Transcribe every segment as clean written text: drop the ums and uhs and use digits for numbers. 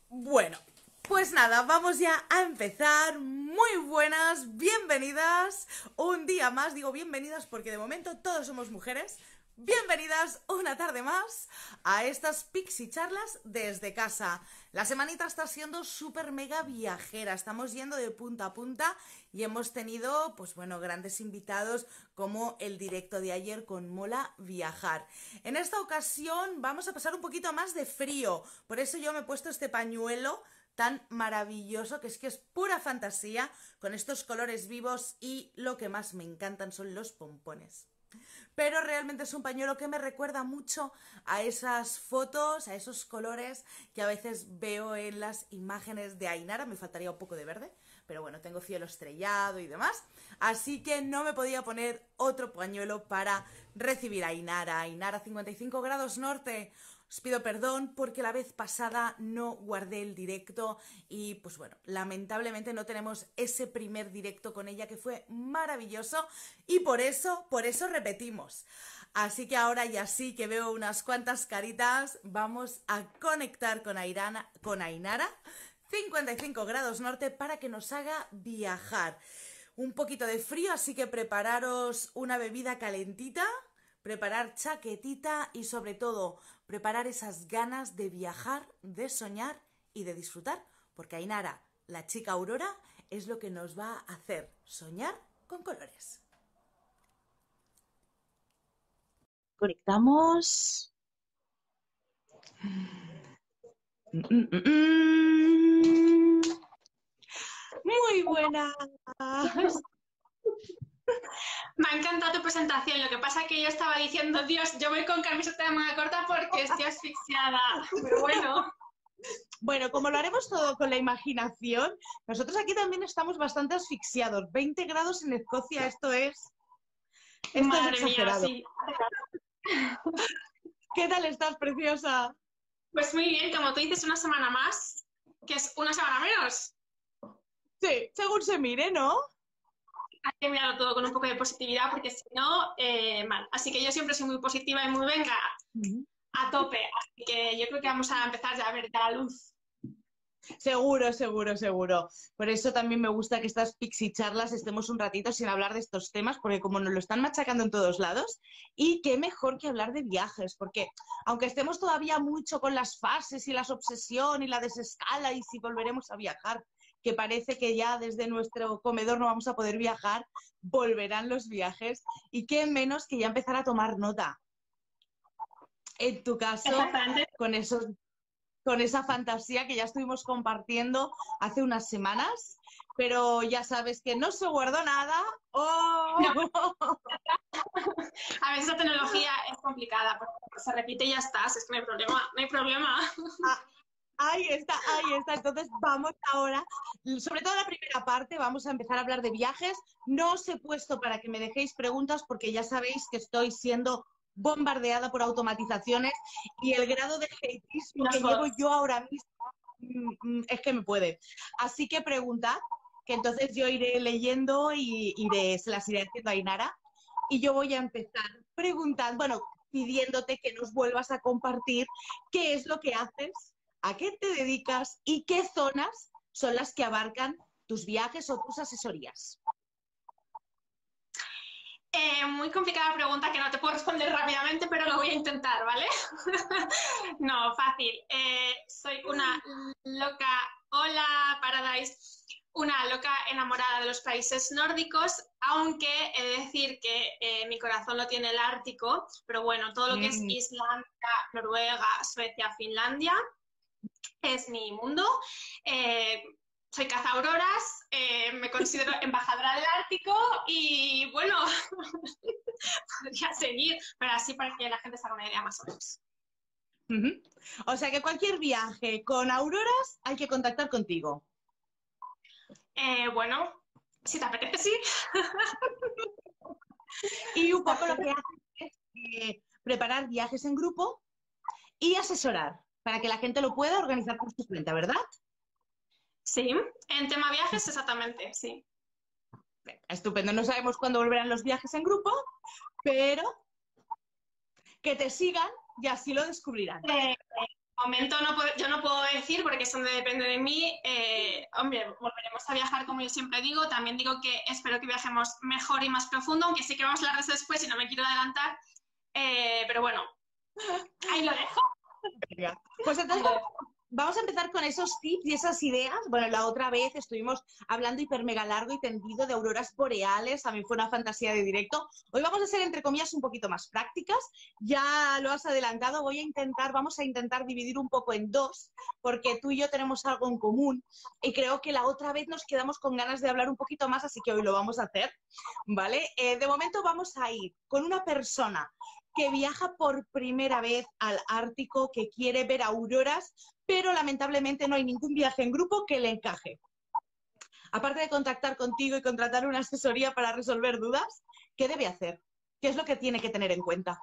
Bueno, pues nada, vamos ya a empezar. Muy buenas, bienvenidas un día más. Digo bienvenidas porque de momento todos somos mujeres. Bienvenidas una tarde más a estas Pixie charlas desde casa. La semanita está siendo súper mega viajera. Estamos yendo de punta a punta y hemos tenido, pues bueno, grandes invitados como el directo de ayer con Mola Viajar. En esta ocasión vamos a pasar un poquito más de frío. Por eso yo me he puesto este pañuelo tan maravilloso que es pura fantasía con estos colores vivos y lo que más me encantan son los pompones. Pero realmente es un pañuelo que me recuerda mucho a esas fotos, a esos colores que a veces veo en las imágenes de Ainara. Me faltaría un poco de verde, pero bueno, tengo cielo estrellado y demás. Así que no me podía poner otro pañuelo para recibir a Ainara. Ainara 55 grados norte. Os pido perdón porque la vez pasada no guardé el directo y pues bueno, lamentablemente no tenemos ese primer directo con ella que fue maravilloso y por eso repetimos. Así que ahora ya sí que veo unas cuantas caritas, vamos a conectar con Ainara 55 grados norte para que nos haga viajar. Un poquito de frío, así que prepararos una bebida calentita, preparar chaquetita y sobre todo preparar esas ganas de viajar, de soñar y de disfrutar, porque Ainara, la chica Aurora, es lo que nos va a hacer soñar con colores. Conectamos. Mm, mm, mm. Muy buenas. Me ha encantado tu presentación. Lo que pasa es que yo estaba diciendo, Dios, yo voy con camiseta de manga corta porque estoy asfixiada. Pero bueno, Bueno, como lo haremos todo con la imaginación, nosotros aquí también estamos bastante asfixiados. 20 grados en Escocia, esto es madre mía, exagerado. sí. ¿Qué tal estás, preciosa? Pues muy bien, como tú dices, una semana más, que es una semana menos. Sí, según se mire, ¿no? Hay que mirarlo todo con un poco de positividad porque si no, mal. Así que yo siempre soy muy positiva y muy venga, a tope. Así que yo creo que vamos a empezar ya a ver ya la luz. Seguro, seguro, seguro. Por eso también me gusta que estas pixie charlas estemos un ratito sin hablar de estos temas, porque como nos lo están machacando en todos lados, y qué mejor que hablar de viajes, porque aunque estemos todavía mucho con las fases y las obsesión y la desescala y si volveremos a viajar, que parece que ya desde nuestro comedor no vamos a poder viajar, volverán los viajes y qué menos que ya empezar a tomar nota. En tu caso, Exactamente. con esos con esa fantasía que ya estuvimos compartiendo hace unas semanas, pero ya sabes que no se guardó nada. No, ¡Oh! a veces la tecnología es complicada, porque se repite y ya está, es que no hay problema, no hay problema. Ah, ahí está, ahí está. Entonces vamos ahora, sobre todo la primera parte, vamos a empezar a hablar de viajes. No os he puesto para que me dejéis preguntas porque ya sabéis que estoy siendo bombardeada por automatizaciones y el grado de hateismo Los que llevo bots. yo ahora mismo es que me puede. Así que preguntad, que entonces yo iré leyendo y se las iré haciendo a Ainara. Y yo voy a empezar preguntando, bueno, pidiéndote que nos vuelvas a compartir qué es lo que haces, a qué te dedicas y qué zonas son las que abarcan tus viajes o tus asesorías. Muy complicada pregunta que no te puedo responder rápidamente, pero lo voy a intentar, ¿vale? No, fácil. Soy una loca, hola Paradise, una loca enamorada de los países nórdicos, aunque he de decir que mi corazón lo tiene el Ártico, pero bueno, todo lo que es Mm, Islandia, Noruega, Suecia, Finlandia es mi mundo. Eh, soy cazauroras, me considero embajadora del Ártico y bueno, podría seguir, pero así para que la gente se haga una idea más o menos. uh-huh. O sea que cualquier viaje con auroras hay que contactar contigo. Bueno, si te apetece, sí. Y un poco lo que haces es preparar viajes en grupo y asesorar para que la gente lo pueda organizar por su cuenta, ¿verdad? Sí, en tema viajes, exactamente, sí. Estupendo. No sabemos cuándo volverán los viajes en grupo, pero que te sigan y así lo descubrirán. momento yo no puedo decir porque eso no depende de mí. Hombre, volveremos a viajar como yo siempre digo. También digo que espero que viajemos mejor y más profundo, aunque sí que vamos a hablar de eso después y no me quiero adelantar. Pero bueno, ahí lo dejo. Venga. Pues entonces vamos a empezar con esos tips y esas ideas. Bueno, la otra vez estuvimos hablando hiper mega largo y tendido de auroras boreales, también fue una fantasía de directo. Hoy vamos a ser, entre comillas, un poquito más prácticas. Ya lo has adelantado, vamos a intentar dividir un poco en dos, porque tú y yo tenemos algo en común y creo que la otra vez nos quedamos con ganas de hablar un poquito más, así que hoy lo vamos a hacer, ¿vale? De momento vamos a ir con una persona que viaja por primera vez al Ártico, que quiere ver auroras, pero lamentablemente no hay ningún viaje en grupo que le encaje. Aparte de contactar contigo y contratar una asesoría para resolver dudas, ¿qué debe hacer? ¿Qué es lo que tiene que tener en cuenta?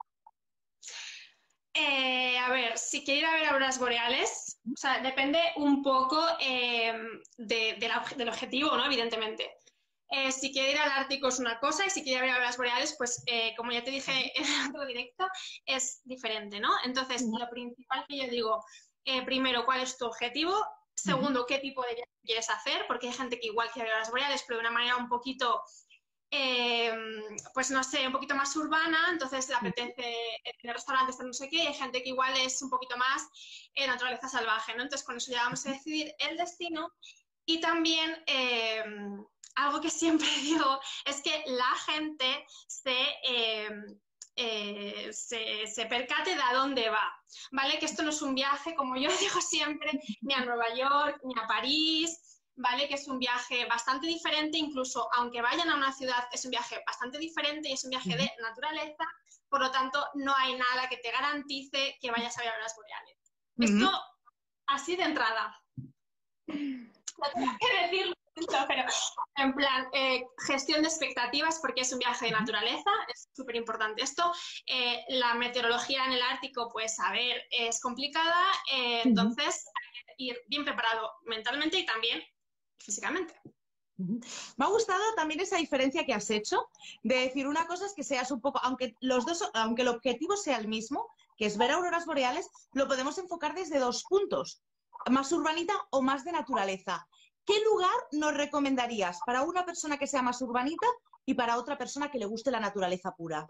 A ver, si quiere ir a ver auroras boreales, o sea, depende un poco del objetivo, ¿no? Evidentemente. Si quiere ir al Ártico es una cosa y si quiere ver auroras boreales, pues como ya te dije en el otro directo, es diferente, ¿no? Entonces, lo principal que yo digo, primero, ¿cuál es tu objetivo? Segundo, ¿qué tipo de viaje quieres hacer? Porque hay gente que igual quiere ver auroras boreales, pero de una manera un poquito, pues no sé, un poquito más urbana, entonces le apetece tener restaurantes, no sé qué, y hay gente que igual es un poquito más naturaleza salvaje, ¿no? Entonces, con eso ya vamos a decidir el destino y también... algo que siempre digo es que la gente se percate de a dónde va, ¿vale? Que esto no es un viaje, como yo digo siempre, ni a Nueva York, ni a París, ¿vale? Que es un viaje bastante diferente, incluso aunque vayan a una ciudad, es un viaje bastante diferente y es un viaje de naturaleza, por lo tanto, no hay nada que te garantice que vayas a ver auroras boreales. Esto, así de entrada. No tengo que decirlo. Pero en plan, gestión de expectativas porque es un viaje de naturaleza, es súper importante esto. La meteorología en el Ártico, pues a ver, es complicada, entonces hay que ir bien preparado mentalmente y también físicamente. Me ha gustado también esa diferencia que has hecho de decir una cosa es que seas un poco, aunque el objetivo sea el mismo, que es ver auroras boreales, lo podemos enfocar desde dos puntos, más urbanita o más de naturaleza. ¿Qué lugar nos recomendarías para una persona que sea más urbanita y para otra persona que le guste la naturaleza pura?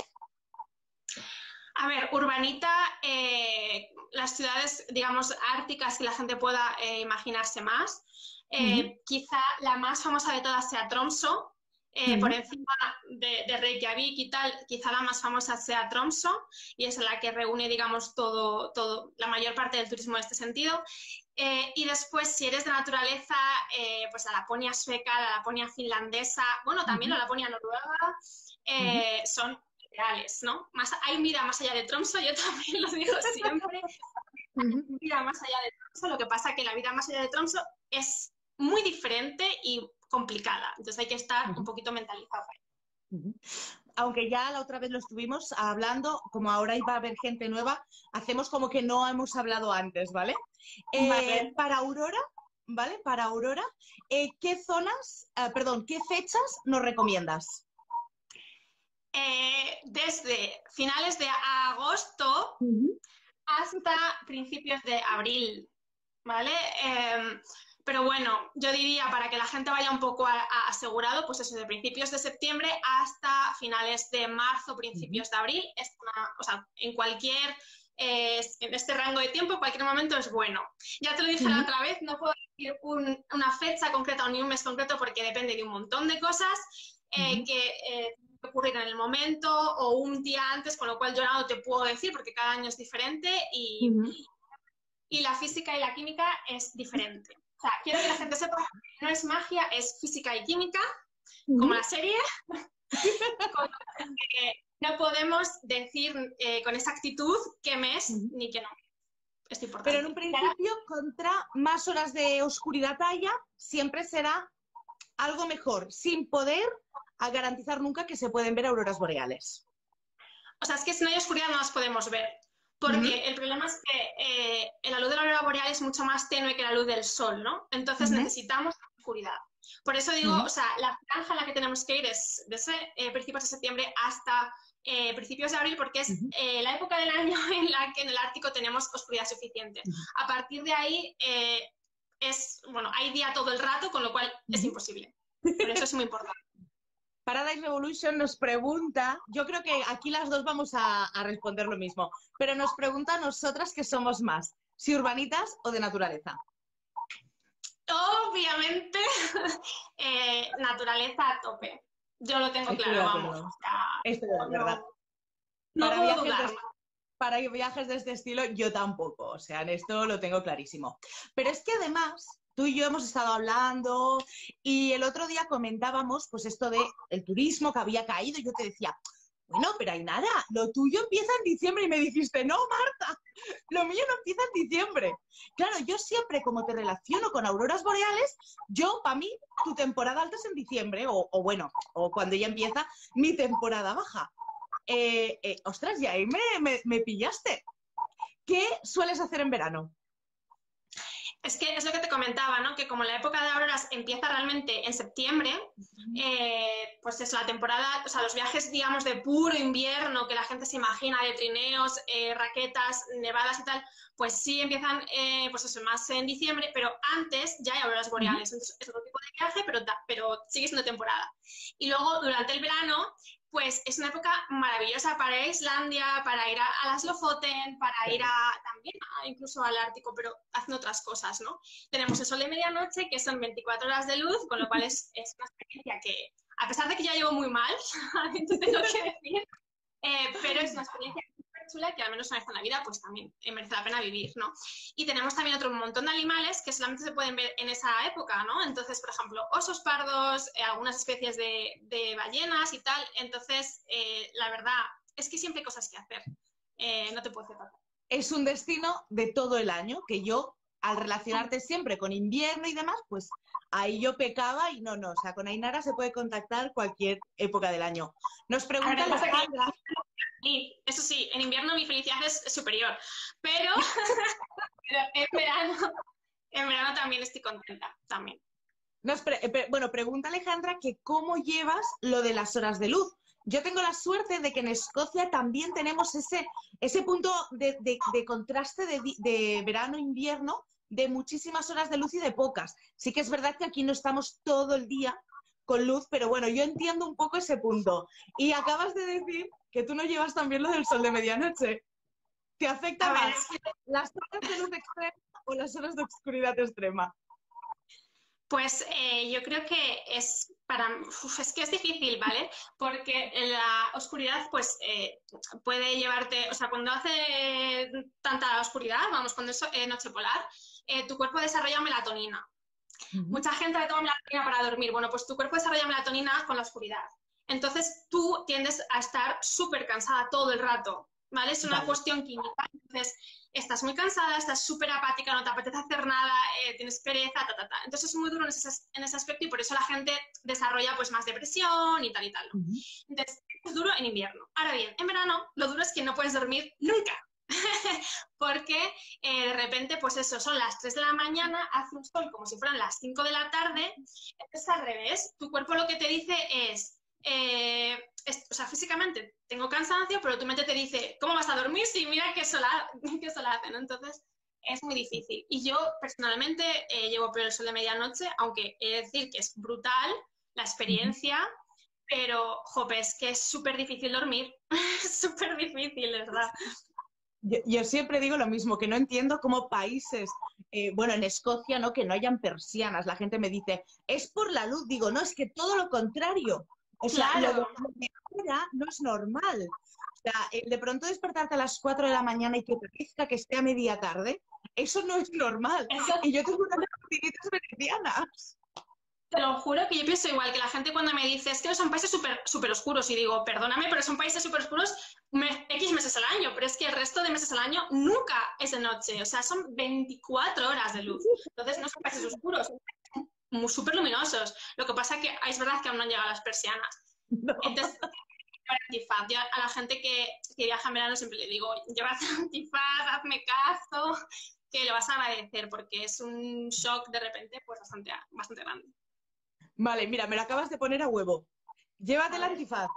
A ver, urbanita, las ciudades, digamos, árticas que la gente pueda imaginarse más. Quizá la más famosa de todas sea Tromsø, por encima de Reykjavik y tal, quizá la más famosa sea Tromsø y es la que reúne, digamos, la mayor parte del turismo en este sentido. Y después, si eres de naturaleza, pues la Laponia sueca, la Laponia finlandesa, bueno, también la Laponia noruega, son reales, ¿no? Hay vida más allá de Tromsø, yo también lo digo siempre, hay vida más allá de Tromsø, lo que pasa es que la vida más allá de Tromsø es muy diferente y complicada, entonces hay que estar un poquito mentalizado. Aunque ya la otra vez lo estuvimos hablando, como ahora iba a haber gente nueva, hacemos como que no hemos hablado antes, ¿vale? Vale. Para Aurora, ¿vale? Para Aurora, ¿qué fechas nos recomiendas? Desde finales de agosto hasta principios de abril, ¿vale? Pero bueno, yo diría para que la gente vaya un poco asegurado, pues eso, de principios de septiembre hasta finales de marzo, principios de abril, o sea, en este rango de tiempo, en cualquier momento es bueno. Ya te lo dije la otra vez, no puedo decir una fecha concreta o ni un mes concreto porque depende de un montón de cosas que ocurrir en el momento o un día antes, con lo cual yo no te puedo decir porque cada año es diferente y la física y la química es diferente. O sea, quiero que la gente sepa que no es magia, es física y química, como la serie. No podemos decir con exactitud qué mes ni qué no. Es importante. Pero en un principio, contra más horas de oscuridad haya, siempre será algo mejor, sin poder garantizar nunca que se pueden ver auroras boreales. O sea, es que si no hay oscuridad no las podemos ver. Porque el problema es que la luz de la aurora boreal es mucho más tenue que la luz del sol, ¿no? Entonces necesitamos oscuridad. Por eso digo, o sea, la franja en la que tenemos que ir es desde principios de septiembre hasta principios de abril, porque es la época del año en la que en el Ártico tenemos oscuridad suficiente. A partir de ahí bueno, hay día todo el rato, con lo cual es imposible. Pero eso es muy importante. Paradise Revolution nos pregunta, yo creo que aquí las dos vamos a responder lo mismo, pero nos pregunta a nosotras que somos más, si urbanitas o de naturaleza. Obviamente, naturaleza a tope. Yo lo tengo claro, vamos. Esto es verdad. Para viajes de este estilo, yo tampoco. O sea, en esto lo tengo clarísimo. Pero es que además, tú y yo hemos estado hablando y el otro día comentábamos pues esto de el turismo que había caído y yo te decía, bueno, pero Ainara, lo tuyo empieza en diciembre y me dijiste, no, Marta, lo mío no empieza en diciembre. Claro, yo siempre como te relaciono con auroras boreales, para mí, tu temporada alta es en diciembre o bueno, o cuando ya empieza mi temporada baja. Ostras, y ahí me pillaste. ¿Qué sueles hacer en verano? Es que es lo que te comentaba, ¿no? Que como la época de auroras empieza realmente en septiembre, pues es la temporada, o sea, los viajes, digamos, de puro invierno que la gente se imagina, de trineos, raquetas, nevadas y tal, pues sí empiezan, pues eso, más en diciembre, pero antes ya hay auroras boreales. Entonces es otro tipo de viaje, pero sigue siendo temporada. Y luego, durante el verano, pues es una época maravillosa para ir a Islandia, para ir a las Lofoten, para ir también incluso al Ártico, pero haciendo otras cosas, ¿no? Tenemos el sol de medianoche, que son 24 horas de luz, con lo cual es una experiencia que, a pesar de que ya llevo muy mal, te tengo que decir, pero es una experiencia súper chula que al menos una vez en la vida pues también merece la pena vivir, ¿no? Y tenemos también otro montón de animales que solamente se pueden ver en esa época, ¿no? Entonces, por ejemplo, osos pardos, algunas especies de ballenas y tal. Entonces, la verdad es que siempre hay cosas que hacer. No te puedo decir nada. Es un destino de todo el año que yo, al relacionarte siempre con invierno y demás, pues ahí yo pecaba y no, o sea, con Ainara se puede contactar cualquier época del año. Nos pregunta Alejandra. Eso sí, en invierno mi felicidad es superior, pero, en verano también estoy contenta, también. Bueno, pregunta Alejandra que cómo llevas lo de las horas de luz. Yo tengo la suerte de que en Escocia también tenemos ese punto de contraste de verano-invierno, de muchísimas horas de luz y de pocas. Sí que es verdad que aquí no estamos todo el día con luz, pero bueno, yo entiendo un poco ese punto. Y acabas de decir que tú no llevas también lo del sol de medianoche. ¿Te afecta más las horas de luz extrema o las horas de oscuridad extrema? Pues yo creo que es es que es difícil, ¿vale? Porque la oscuridad, pues, puede llevarte, o sea, cuando hace tanta oscuridad, vamos, cuando es noche polar, tu cuerpo desarrolla melatonina. Mucha gente le toma melatonina para dormir. Bueno, pues tu cuerpo desarrolla melatonina con la oscuridad. Entonces tú tiendes a estar súper cansada todo el rato, ¿vale? Es una cuestión química. Entonces estás muy cansada, estás súper apática, no te apetece hacer nada, tienes pereza, Entonces es muy duro en ese aspecto y por eso la gente desarrolla pues más depresión y tal y tal, ¿no? Entonces es duro en invierno. Ahora bien, en verano lo duro es que no puedes dormir nunca. Porque de repente, pues eso, son las 3 de la mañana, hace un sol como si fueran las 5 de la tarde, es al revés. Tu cuerpo lo que te dice o sea, físicamente tengo cansancio, pero tu mente te dice, ¿cómo vas a dormir? Sí, mira qué sol hace, ¿no? Entonces es muy difícil. Y yo personalmente llevo peor el sol de medianoche, aunque he de decir que es brutal la experiencia, pero, jope, es que es súper difícil dormir, es súper difícil, de verdad. Yo siempre digo lo mismo, que no entiendo cómo países, bueno, en Escocia, ¿no? Que no hayan persianas. La gente me dice, es por la luz. Digo, no, es que todo lo contrario. O sea, claro. lo de ahora no es normal. O sea, de pronto despertarte a las 4 de la mañana y que parezca que esté a media tarde, eso no es normal. Y yo tengo unas rutinitas venecianas. Te lo juro que yo pienso igual, que la gente cuando me dice, es que son países súper oscuros, y digo, perdóname, pero son países súper oscuros X meses al año, pero es que el resto de meses al año nunca es de noche, o sea, son 24 horas de luz. Entonces no son países oscuros, son súper luminosos. Lo que pasa es que es verdad que aún no han llegado las persianas. No. Entonces, antifaz. Yo a la gente que viaja en verano siempre le digo, llévate antifaz, hazme caso, que lo vas a agradecer, porque es un shock de repente pues bastante grande. Vale, mira, me lo acabas de poner a huevo. Llévate el antifaz.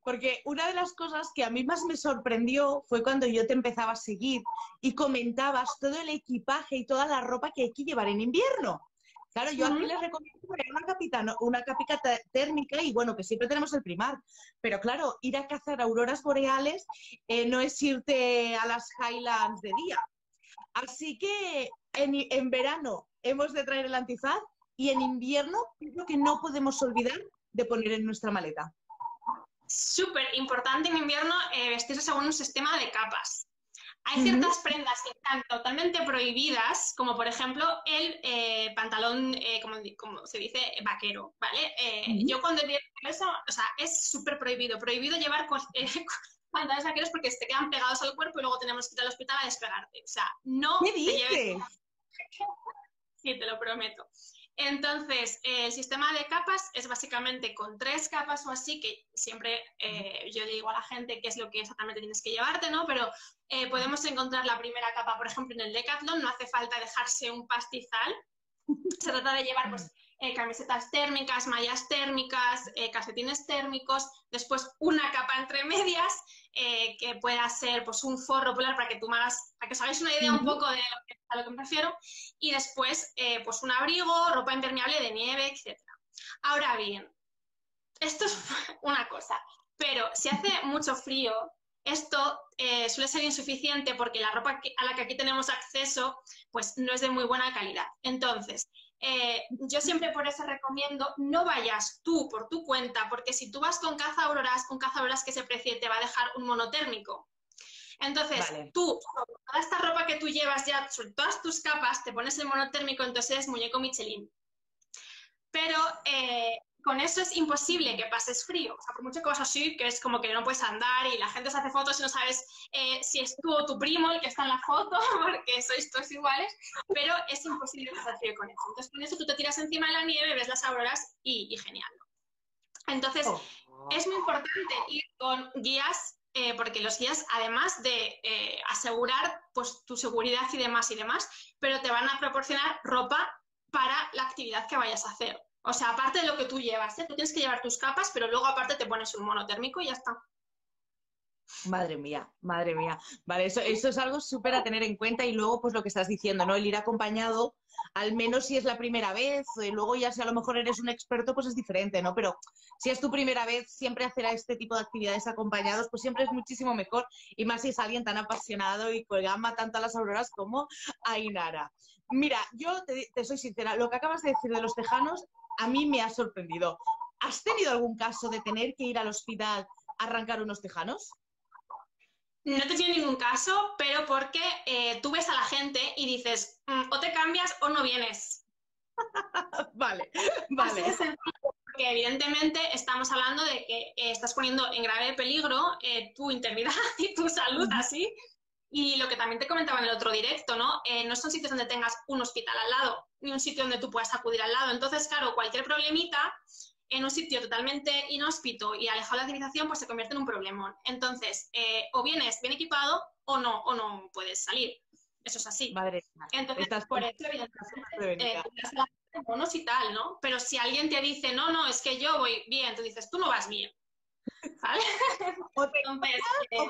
Porque una de las cosas que a mí más me sorprendió fue cuando yo te empezaba a seguir y comentabas todo el equipaje y toda la ropa que hay que llevar en invierno. Claro, yo aquí les recomiendo poner una capita térmica y bueno, que siempre tenemos el primar. Pero claro, ir a cazar auroras boreales no es irte a las Highlands de día. Así que en verano hemos de traer el antifaz y en invierno es lo que no podemos olvidar de poner en nuestra maleta. Súper importante en invierno vestirse según un sistema de capas. Hay ciertas prendas que están totalmente prohibidas, como por ejemplo el pantalón, como se dice, vaquero, ¿vale? Yo cuando digo eso, o sea, es súper prohibido. Prohibido llevar pantalones vaqueros porque te quedan pegados al cuerpo y luego tenemos que ir al hospital a despegarte. O sea, no ¿Qué te dices? lleves... Sí, te lo prometo. Entonces, el sistema de capas es básicamente con 3 capas o así, que siempre yo digo a la gente qué es lo que exactamente tienes que llevarte, ¿no? Pero podemos encontrar la primera capa, por ejemplo, en el Decathlon, no hace falta dejarse un pastizal. Se trata de llevar pues, camisetas térmicas, mallas térmicas, calcetines térmicos, después una capa entre medias, que pueda ser pues, un forro polar para que tú me hagas, para que os hagáis una idea un poco de a lo que me refiero, y después pues un abrigo, ropa impermeable de nieve, etc. Ahora bien, esto es una cosa, pero si hace mucho frío, esto suele ser insuficiente porque la ropa a la que aquí tenemos acceso pues no es de muy buena calidad. Entonces, yo siempre por eso recomiendo no vayas tú por tu cuenta, porque si tú vas con cazadauroras, un cazadauroras que se precie te va a dejar un monotérmico. Entonces, tú, toda esta ropa que tú llevas ya, sobre todas tus capas, te pones el monotérmico, entonces eres muñeco Michelin. Pero con eso es imposible que pases frío. O sea, por mucho que vas así, que es como que no puedes andar y la gente se hace fotos y no sabes si es tú o tu primo el que está en la foto, porque sois todos iguales, pero es imposible pasar frío con eso. Entonces, con eso tú te tiras encima de la nieve, ves las auroras y genial. Entonces, es muy importante ir con guías, porque los guías, además de asegurar pues, tu seguridad y demás, pero te van a proporcionar ropa para la actividad que vayas a hacer. O sea, aparte de lo que tú llevas, tú tienes que llevar tus capas, pero luego aparte te pones un monotérmico y ya está. Madre mía, madre mía. Vale, eso es algo súper a tener en cuenta y luego pues lo que estás diciendo, ¿no? El ir acompañado, al menos si es la primera vez, luego ya si a lo mejor eres un experto pues es diferente, ¿no? Pero si es tu primera vez, siempre hacer este tipo de actividades acompañados pues siempre es muchísimo mejor y más si es alguien tan apasionado y que ama tanto a las auroras como Ainara. Mira, yo te soy sincera, lo que acabas de decir de los tejanos a mí me ha sorprendido. ¿Has tenido algún caso de tener que ir al hospital a arrancar unos tejanos? No te tiene ningún caso, pero porque tú ves a la gente y dices, o te cambias o no vienes. Vale. Así de sencillo, porque evidentemente estamos hablando de que estás poniendo en grave peligro tu integridad y tu salud así. Y lo que también te comentaba en el otro directo, ¿no? No son sitios donde tengas un hospital al lado, ni un sitio donde tú puedas acudir al lado. Entonces, claro, cualquier problemita en un sitio totalmente inhóspito y alejado de la civilización, pues se convierte en un problemón. Entonces, o vienes bien equipado o no puedes salir. Eso es así. Madre, entonces, por eso, evidentemente, bonos y tal, ¿no? Pero si alguien te dice, no, es que yo voy bien, tú dices, tú no vas bien. ¿Vale? Entonces,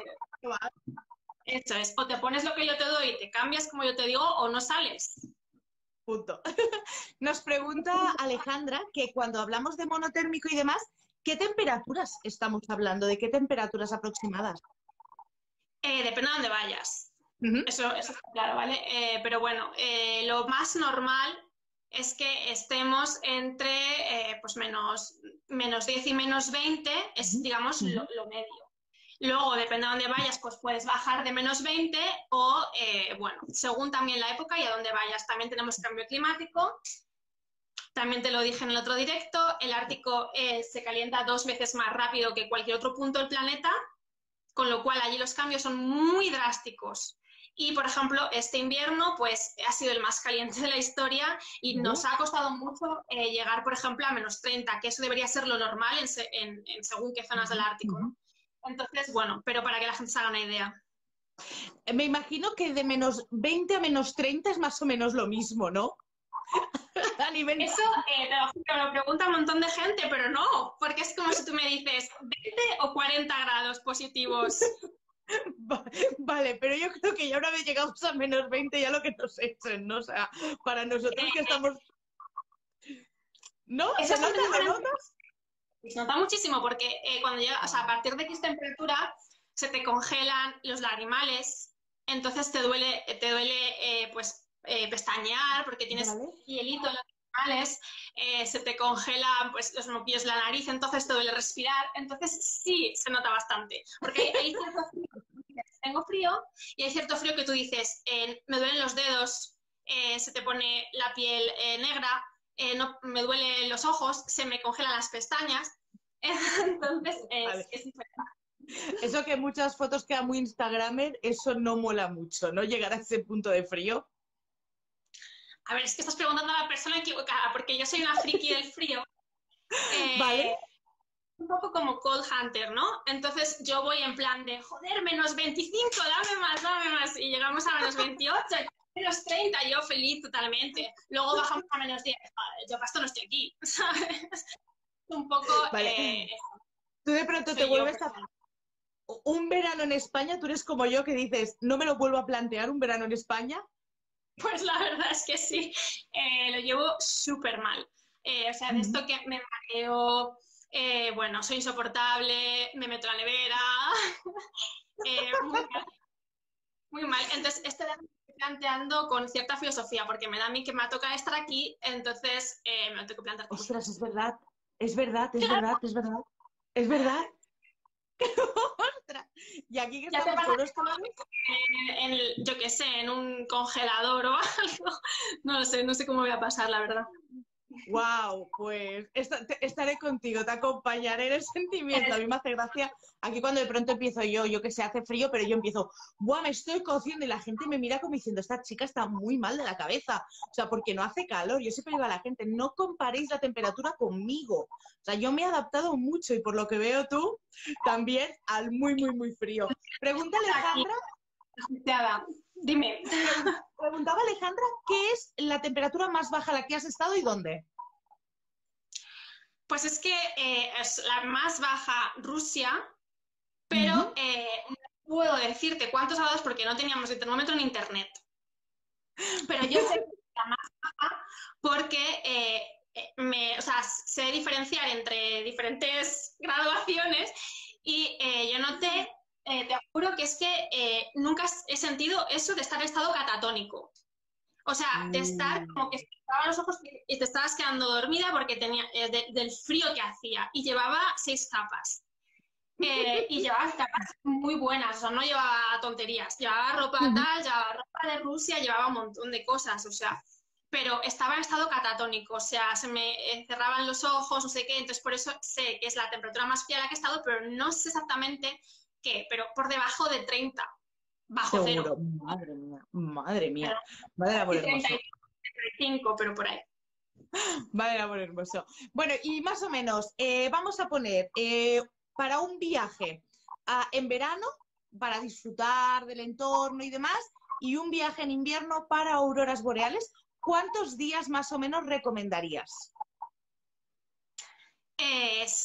eso es, o te pones lo que yo te doy y te cambias como yo te digo, o no sales. Punto. Nos pregunta Alejandra que cuando hablamos de monotérmico y demás, ¿qué temperaturas estamos hablando? ¿De qué temperaturas aproximadas? Depende de dónde vayas. Eso está claro, ¿vale? Pero bueno, lo más normal es que estemos entre pues menos 10 y menos 20, es digamos lo medio. Luego, depende de dónde vayas, pues puedes bajar de menos 20 o, bueno, según también la época y a dónde vayas. También tenemos cambio climático. También te lo dije en el otro directo, el Ártico se calienta 2 veces más rápido que cualquier otro punto del planeta, con lo cual allí los cambios son muy drásticos. Y, por ejemplo, este invierno pues ha sido el más caliente de la historia y nos ha costado mucho llegar, por ejemplo, a menos 30, que eso debería ser lo normal en según qué zonas del Ártico, ¿no? Entonces, bueno, pero para que la gente se haga una idea. Me imagino que de menos 20 a menos 30 es más o menos lo mismo, ¿no? a nivel... Eso te lo pregunta un montón de gente, pero no, porque es como si tú me dices 20 o 40 grados positivos. Vale, pero yo creo que ya una vez llegamos a -20 ya lo que nos echen, ¿no? O sea, para nosotros que estamos... ¿No? Es ¿Se bastante nota? ¿Lo diferente. notas? Se nota muchísimo porque cuando llega, o sea, a partir de X temperatura se te congelan los lagrimales, entonces te duele pues pestañear porque tienes Vale. hielito en los lagrimales, se te congelan pues los moquillos de la nariz, entonces te duele respirar, entonces sí se nota bastante, porque hay cierto frío, tengo frío, y hay cierto frío que tú dices, me duelen los dedos, se te pone la piel negra, no, me duelen los ojos, se me congelan las pestañas. Entonces Vale. es diferente. Eso que muchas fotos quedan muy instagramer, eso no mola mucho, ¿no? Llegar a ese punto de frío. A ver, es que estás preguntando a la persona equivocada, porque yo soy una friki del frío. ¿Vale? Un poco como Cold Hunter, ¿no? Entonces yo voy en plan de, joder, -25, dame más. Y llegamos a -28, -30, yo feliz totalmente. Luego bajamos a -10. Yo para esto no estoy aquí, ¿sabes? Un poco... Vale. Tú de pronto te soy yo, vuelves a... Un verano en España, tú eres como yo que dices, no me lo vuelvo a plantear un verano en España. Pues la verdad es que sí, lo llevo súper mal. O sea, de esto que me mareo, bueno, soy insoportable, me meto en la nevera, muy mal, muy mal. Entonces, este año me estoy planteando con cierta filosofía, porque me da a mí que me toca estar aquí, entonces me lo tengo que plantear como... Ostras, es verdad, es verdad, es Claro, verdad, es verdad, es verdad. Ostras. Y aquí que ya te estamos pasa con unos calores. yo qué sé, en un congelador o algo. No lo sé, no sé cómo voy a pasar, la verdad. Wow, pues estaré contigo, te acompañaré en el sentimiento. A mí me hace gracia aquí cuando de pronto empiezo yo que sé, hace frío, pero yo empiezo, ¡buah, me estoy cociendo! Y la gente me mira como diciendo, esta chica está muy mal de la cabeza. O sea, porque no hace calor. Yo siempre digo a la gente, no comparéis la temperatura conmigo. O sea, yo me he adaptado mucho y por lo que veo tú, también al muy frío. Pregúntale, Alejandra. Dime. Preguntaba Alejandra, ¿qué es la temperatura más baja a la que has estado y dónde? Pues es que es la más baja Rusia, pero Ujú. no puedo decirte cuántos grados porque no teníamos el termómetro en internet. Pero yo sé que es la más baja porque o sea, sé diferenciar entre diferentes graduaciones y yo noté, te juro que es que nunca he sentido eso de estar en estado catatónico. O sea, de estar como que se te cerraban los ojos y te estabas quedando dormida porque tenía del frío que hacía y llevaba 6 capas. Y llevaba capas muy buenas, o sea, no llevaba tonterías, llevaba ropa tal, llevaba ropa de Rusia, llevaba un montón de cosas, o sea, pero estaba en estado catatónico, o sea, se me cerraban los ojos, no sé qué, entonces por eso sé que es la temperatura más fría a la que he estado, pero no sé exactamente qué, pero por debajo de 30, bajo Seguro, cero. madre mía, madre mía, Pero, madre amor y 30 hermoso, y 35, pero por ahí. madre amor hermoso. Bueno, y más o menos, vamos a poner para un viaje en verano, para disfrutar del entorno y demás, y un viaje en invierno para auroras boreales, ¿cuántos días más o menos recomendarías? Es...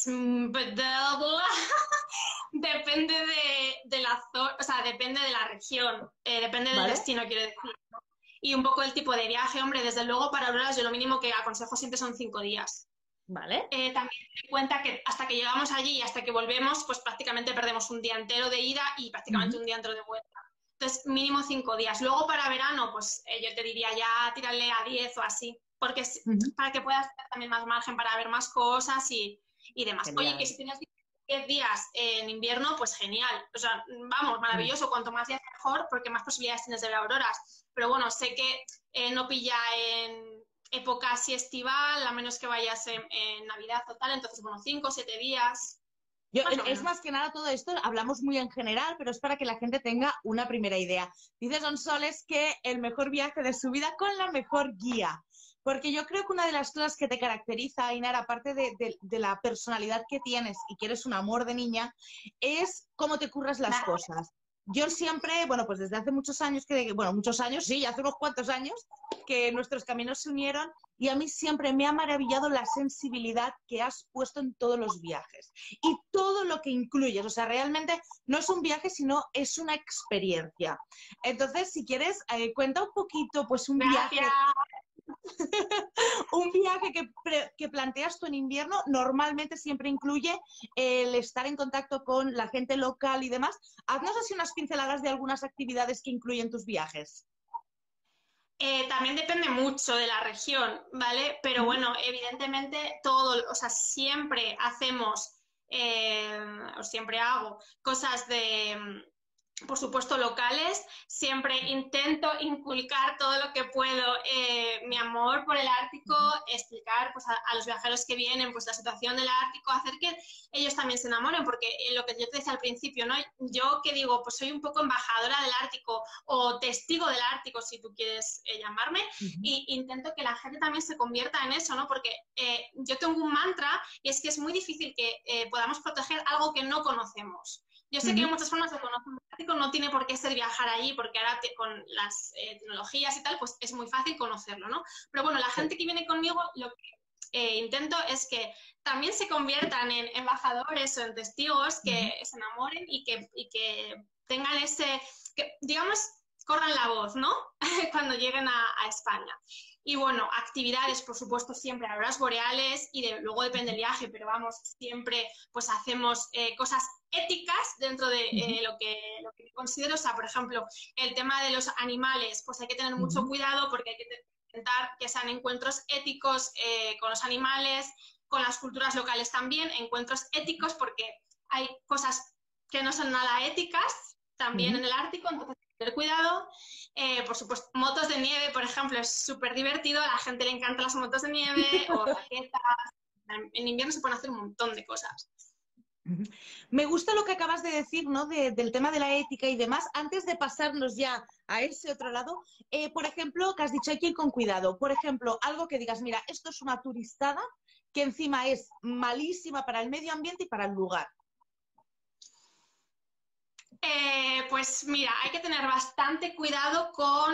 depende de la zona, o sea, depende de la región, depende del ¿Vale? destino, quiero decir. Y un poco el tipo de viaje, hombre, desde luego para auroras yo lo mínimo que aconsejo siempre son 5 días. ¿Vale? También ten en cuenta que hasta que llegamos allí y hasta que volvemos, pues prácticamente perdemos un día entero de ida y prácticamente Ujú, un día entero de vuelta. Entonces, mínimo 5 días. Luego para verano, pues yo te diría ya tírale a 10 o así, porque ujú. para que puedas tener también más margen para ver más cosas y demás. Oye, que Genial. si tienes 10 días en invierno, pues genial. O sea, vamos, Mm. maravilloso. Cuanto más días mejor, porque más posibilidades tienes de ver auroras. Pero bueno, sé que no pilla en época así estival, a menos que vayas en Navidad o tal, entonces, bueno, 5 o 7 días, más o Es menos. más que nada todo esto, hablamos muy en general, pero es para que la gente tenga una primera idea. Dice Sonsoles que el mejor viaje de su vida con la mejor guía. Porque yo creo que una de las cosas que te caracteriza, Ainara, aparte de la personalidad que tienes y que eres un amor de niña, es cómo te curras las cosas. yo siempre, bueno, pues desde hace muchos años, bueno, muchos años, sí, hace unos cuantos años, que nuestros caminos se unieron y a mí siempre me ha maravillado la sensibilidad que has puesto en todos los viajes y todo lo que incluyes. O sea, realmente no es un viaje, sino es una experiencia. Entonces, si quieres, cuenta un poquito, pues Gracias. un viaje que planteas tú en invierno. Normalmente siempre incluye el estar en contacto con la gente local y demás. Haznos así unas pinceladas de algunas actividades que incluyen tus viajes. También depende mucho de la región, ¿vale? Pero bueno, evidentemente todo, o sea, siempre hacemos, o siempre hago cosas de, por supuesto, locales. Siempre intento inculcar todo lo que puedo, mi amor por el Ártico, explicar pues, a los viajeros que vienen pues, la situación del Ártico, hacer que ellos también se enamoren, porque lo que yo te decía al principio, ¿no? Yo que digo, pues soy un poco embajadora del Ártico o testigo del Ártico, si tú quieres llamarme, y intento que la gente también se convierta en eso, ¿no? Porque yo tengo un mantra y es que es muy difícil que podamos proteger algo que no conocemos. Yo sé que hay muchas formas de conocer el Ártico, no tiene por qué ser viajar allí, porque ahora con las tecnologías y tal, pues es muy fácil conocerlo, ¿no? Pero bueno, la gente que viene conmigo, lo que intento es que también se conviertan en embajadores o en testigos, que se enamoren y que tengan ese, que digamos, corran la voz, ¿no? Cuando lleguen a España. Y bueno, actividades, por supuesto, siempre auroras boreales y luego depende del viaje, pero vamos, siempre pues hacemos cosas éticas dentro de lo que considero. O sea, por ejemplo, el tema de los animales, pues hay que tener mucho cuidado porque hay que intentar que sean encuentros éticos con los animales, con las culturas locales también, encuentros éticos porque hay cosas que no son nada éticas también en el Ártico, entonces hay que tener cuidado. Por supuesto, motos de nieve, por ejemplo, es súper divertido, a la gente le encantan las motos de nieve o raquetas. En invierno se pueden hacer un montón de cosas. Me gusta lo que acabas de decir, ¿no? Del tema de la ética y demás. Antes de pasarnos ya a ese otro lado, por ejemplo, que has dicho hay que ir con cuidado. Por ejemplo, algo que digas, mira, esto es una turistada que encima es malísima para el medio ambiente y para el lugar. Pues mira, hay que tener bastante cuidado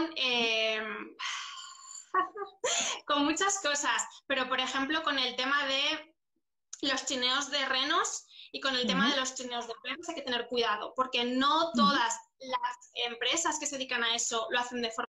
con muchas cosas, pero por ejemplo con el tema de los chineos de renos y con el tema de los chineos de perros hay que tener cuidado, porque no todas las empresas que se dedican a eso lo hacen de forma...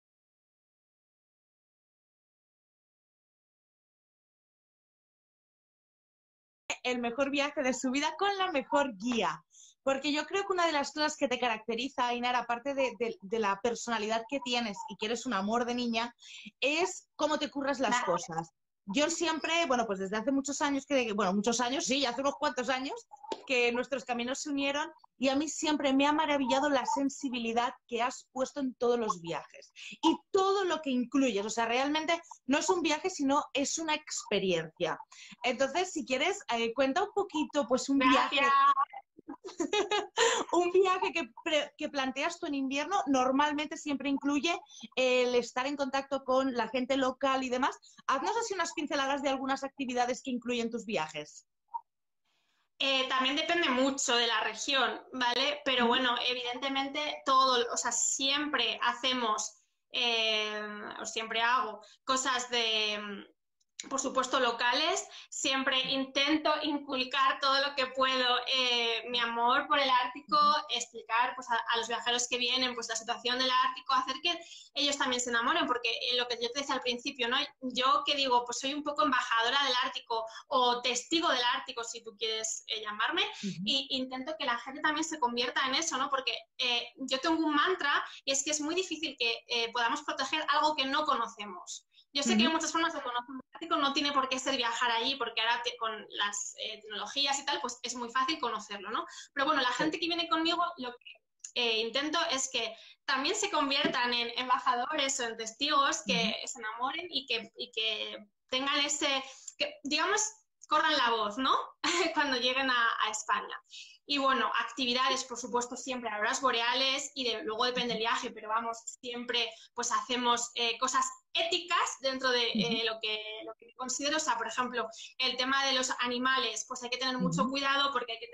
El mejor viaje de su vida con la mejor guía. Porque yo creo que una de las cosas que te caracteriza, Ainar, aparte de la personalidad que tienes y que eres un amor de niña, es cómo te curras las cosas. Yo siempre, bueno, pues desde hace muchos años, bueno, muchos años, sí, hace unos cuantos años, que nuestros caminos se unieron y a mí siempre me ha maravillado la sensibilidad que has puesto en todos los viajes y todo lo que incluyes. O sea, realmente no es un viaje, sino es una experiencia. Entonces, si quieres, cuenta un poquito, pues un viaje... Un viaje que planteas tú en invierno normalmente siempre incluye el estar en contacto con la gente local y demás. Haznos así unas pinceladas de algunas actividades que incluyen tus viajes. También depende mucho de la región, ¿vale? Pero bueno, evidentemente todo, o sea, siempre hacemos, o siempre hago cosas de, por supuesto, locales. Siempre intento inculcar todo lo que puedo, mi amor por el Ártico, explicar pues, a los viajeros que vienen pues, la situación del Ártico, hacer que ellos también se enamoren, porque lo que yo te decía al principio, ¿no? Yo que digo, pues soy un poco embajadora del Ártico o testigo del Ártico, si tú quieres llamarme, y intento que la gente también se convierta en eso, ¿no? Porque yo tengo un mantra y es que es muy difícil que podamos proteger algo que no conocemos. Yo sé que hay muchas formas de conocer el Ártico, no tiene por qué ser viajar allí, porque ahora con las tecnologías y tal, pues es muy fácil conocerlo, ¿no? Pero bueno, la gente que viene conmigo, lo que intento es que también se conviertan en embajadores o en testigos, que se enamoren y que tengan ese, que digamos, corran la voz, ¿no? Cuando lleguen a España. Y bueno, actividades, por supuesto, siempre auroras boreales y luego depende del viaje, pero vamos, siempre pues hacemos cosas éticas dentro de lo que considero. O sea, por ejemplo, el tema de los animales, pues hay que tener mucho cuidado porque hay que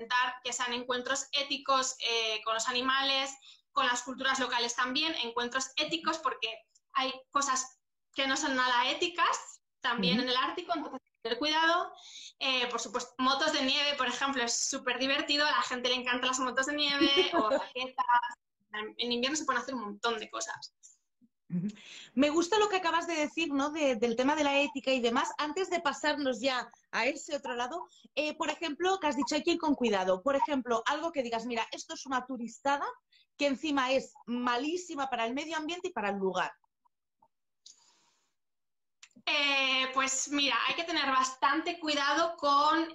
intentar que sean encuentros éticos con los animales, con las culturas locales también, encuentros éticos, porque hay cosas que no son nada éticas también en el Ártico, entonces hay que tener cuidado. Por supuesto, motos de nieve, por ejemplo, es súper divertido, a la gente le encantan las motos de nieve, o raquetas. En invierno se pueden hacer un montón de cosas. Me gusta lo que acabas de decir, ¿no? Del tema de la ética y demás. Antes de pasarnos ya a ese otro lado, por ejemplo, que has dicho hay que ir con cuidado. Por ejemplo, algo que digas, mira, esto es una turistada que encima es malísima para el medio ambiente y para el lugar. Pues mira, hay que tener bastante cuidado con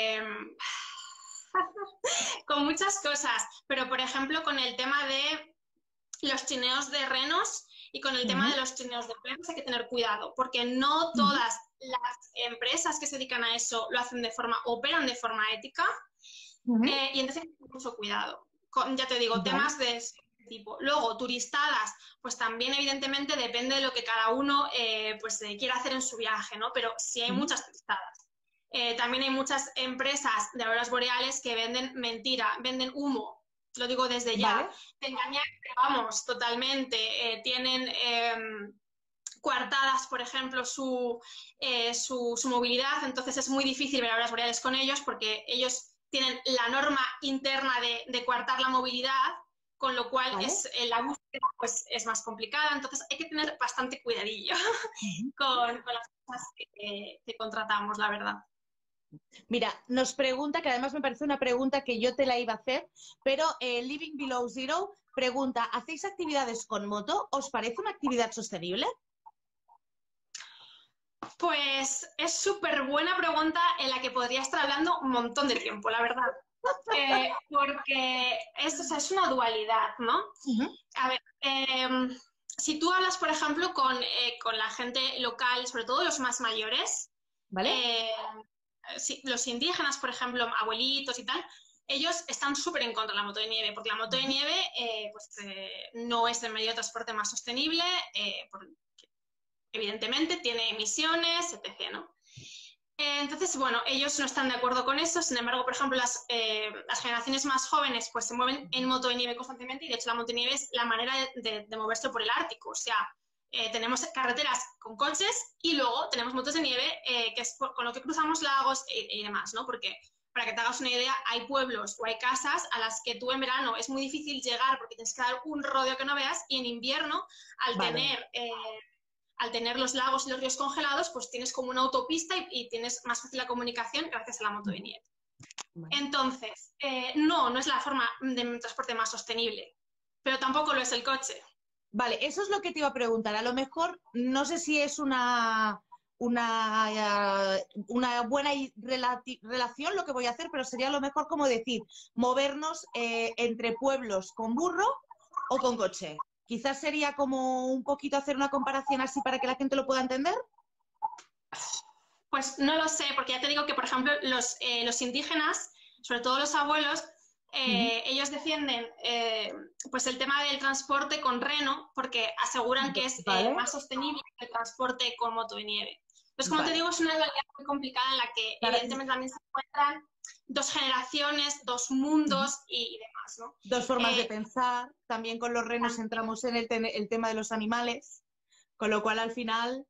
con muchas cosas, pero por ejemplo con el tema de los trineos de renos y con el tema de los trineos de perros hay que tener cuidado, porque no todas las empresas que se dedican a eso lo hacen de forma, operan de forma ética, y entonces hay que tener mucho cuidado. Ya te digo, temas de ese tipo. Luego, turistadas, pues también evidentemente depende de lo que cada uno pues quiera hacer en su viaje, ¿no? Pero sí hay muchas turistadas. También hay muchas empresas de auroras boreales que venden mentira, venden humo. Lo digo desde ya. Te engañan, pero vamos, totalmente. Tienen coartadas, por ejemplo, su movilidad, entonces es muy difícil ver auroras boreales con ellos porque ellos tienen la norma interna de coartar la movilidad, con lo cual la búsqueda pues, es más complicada, entonces hay que tener bastante cuidadillo con las cosas que contratamos, la verdad. Mira, nos pregunta, que además me parece una pregunta que yo te la iba a hacer, pero Living Below Zero pregunta, ¿hacéis actividades con moto? ¿Os parece una actividad sostenible? Pues es súper buena pregunta en la que podría estar hablando un montón de tiempo, la verdad. Porque es una dualidad, ¿no? A ver, si tú hablas, por ejemplo, con la gente local, sobre todo los más mayores, ¿vale? Los indígenas, por ejemplo, abuelitos y tal, ellos están súper en contra de la moto de nieve, porque la moto de nieve no es el medio de transporte más sostenible, evidentemente tiene emisiones, etc., ¿no? Entonces, bueno, ellos no están de acuerdo con eso, sin embargo, por ejemplo, las generaciones más jóvenes pues se mueven en moto de nieve constantemente y de hecho la moto de nieve es la manera de moverse por el Ártico, o sea, tenemos carreteras con coches y luego tenemos motos de nieve que es con lo que cruzamos lagos y demás, ¿no? Porque, para que te hagas una idea, hay pueblos o hay casas a las que tú en verano es muy difícil llegar porque tienes que dar un rodeo que no veas y en invierno, al tener los lagos y los ríos congelados, pues tienes como una autopista y tienes más fácil la comunicación gracias a la moto de nieve. Entonces, no es la forma de transporte más sostenible, pero tampoco lo es el coche. Vale, eso es lo que te iba a preguntar. A lo mejor, no sé si es una buena relación lo que voy a hacer, pero sería a lo mejor como decir, movernos entre pueblos con burro o con coche. Quizás sería como un poquito hacer una comparación así para que la gente lo pueda entender. Pues no lo sé, porque ya te digo que, por ejemplo, los indígenas, sobre todo los abuelos, ellos defienden pues el tema del transporte con reno porque aseguran que es más sostenible que el transporte con moto de nieve. Entonces, como te digo, es una realidad muy complicada en la que evidentemente también se encuentran dos generaciones, dos mundos y demás, ¿no? Dos formas de pensar. También con los renos entramos en el tema de los animales, con lo cual al final...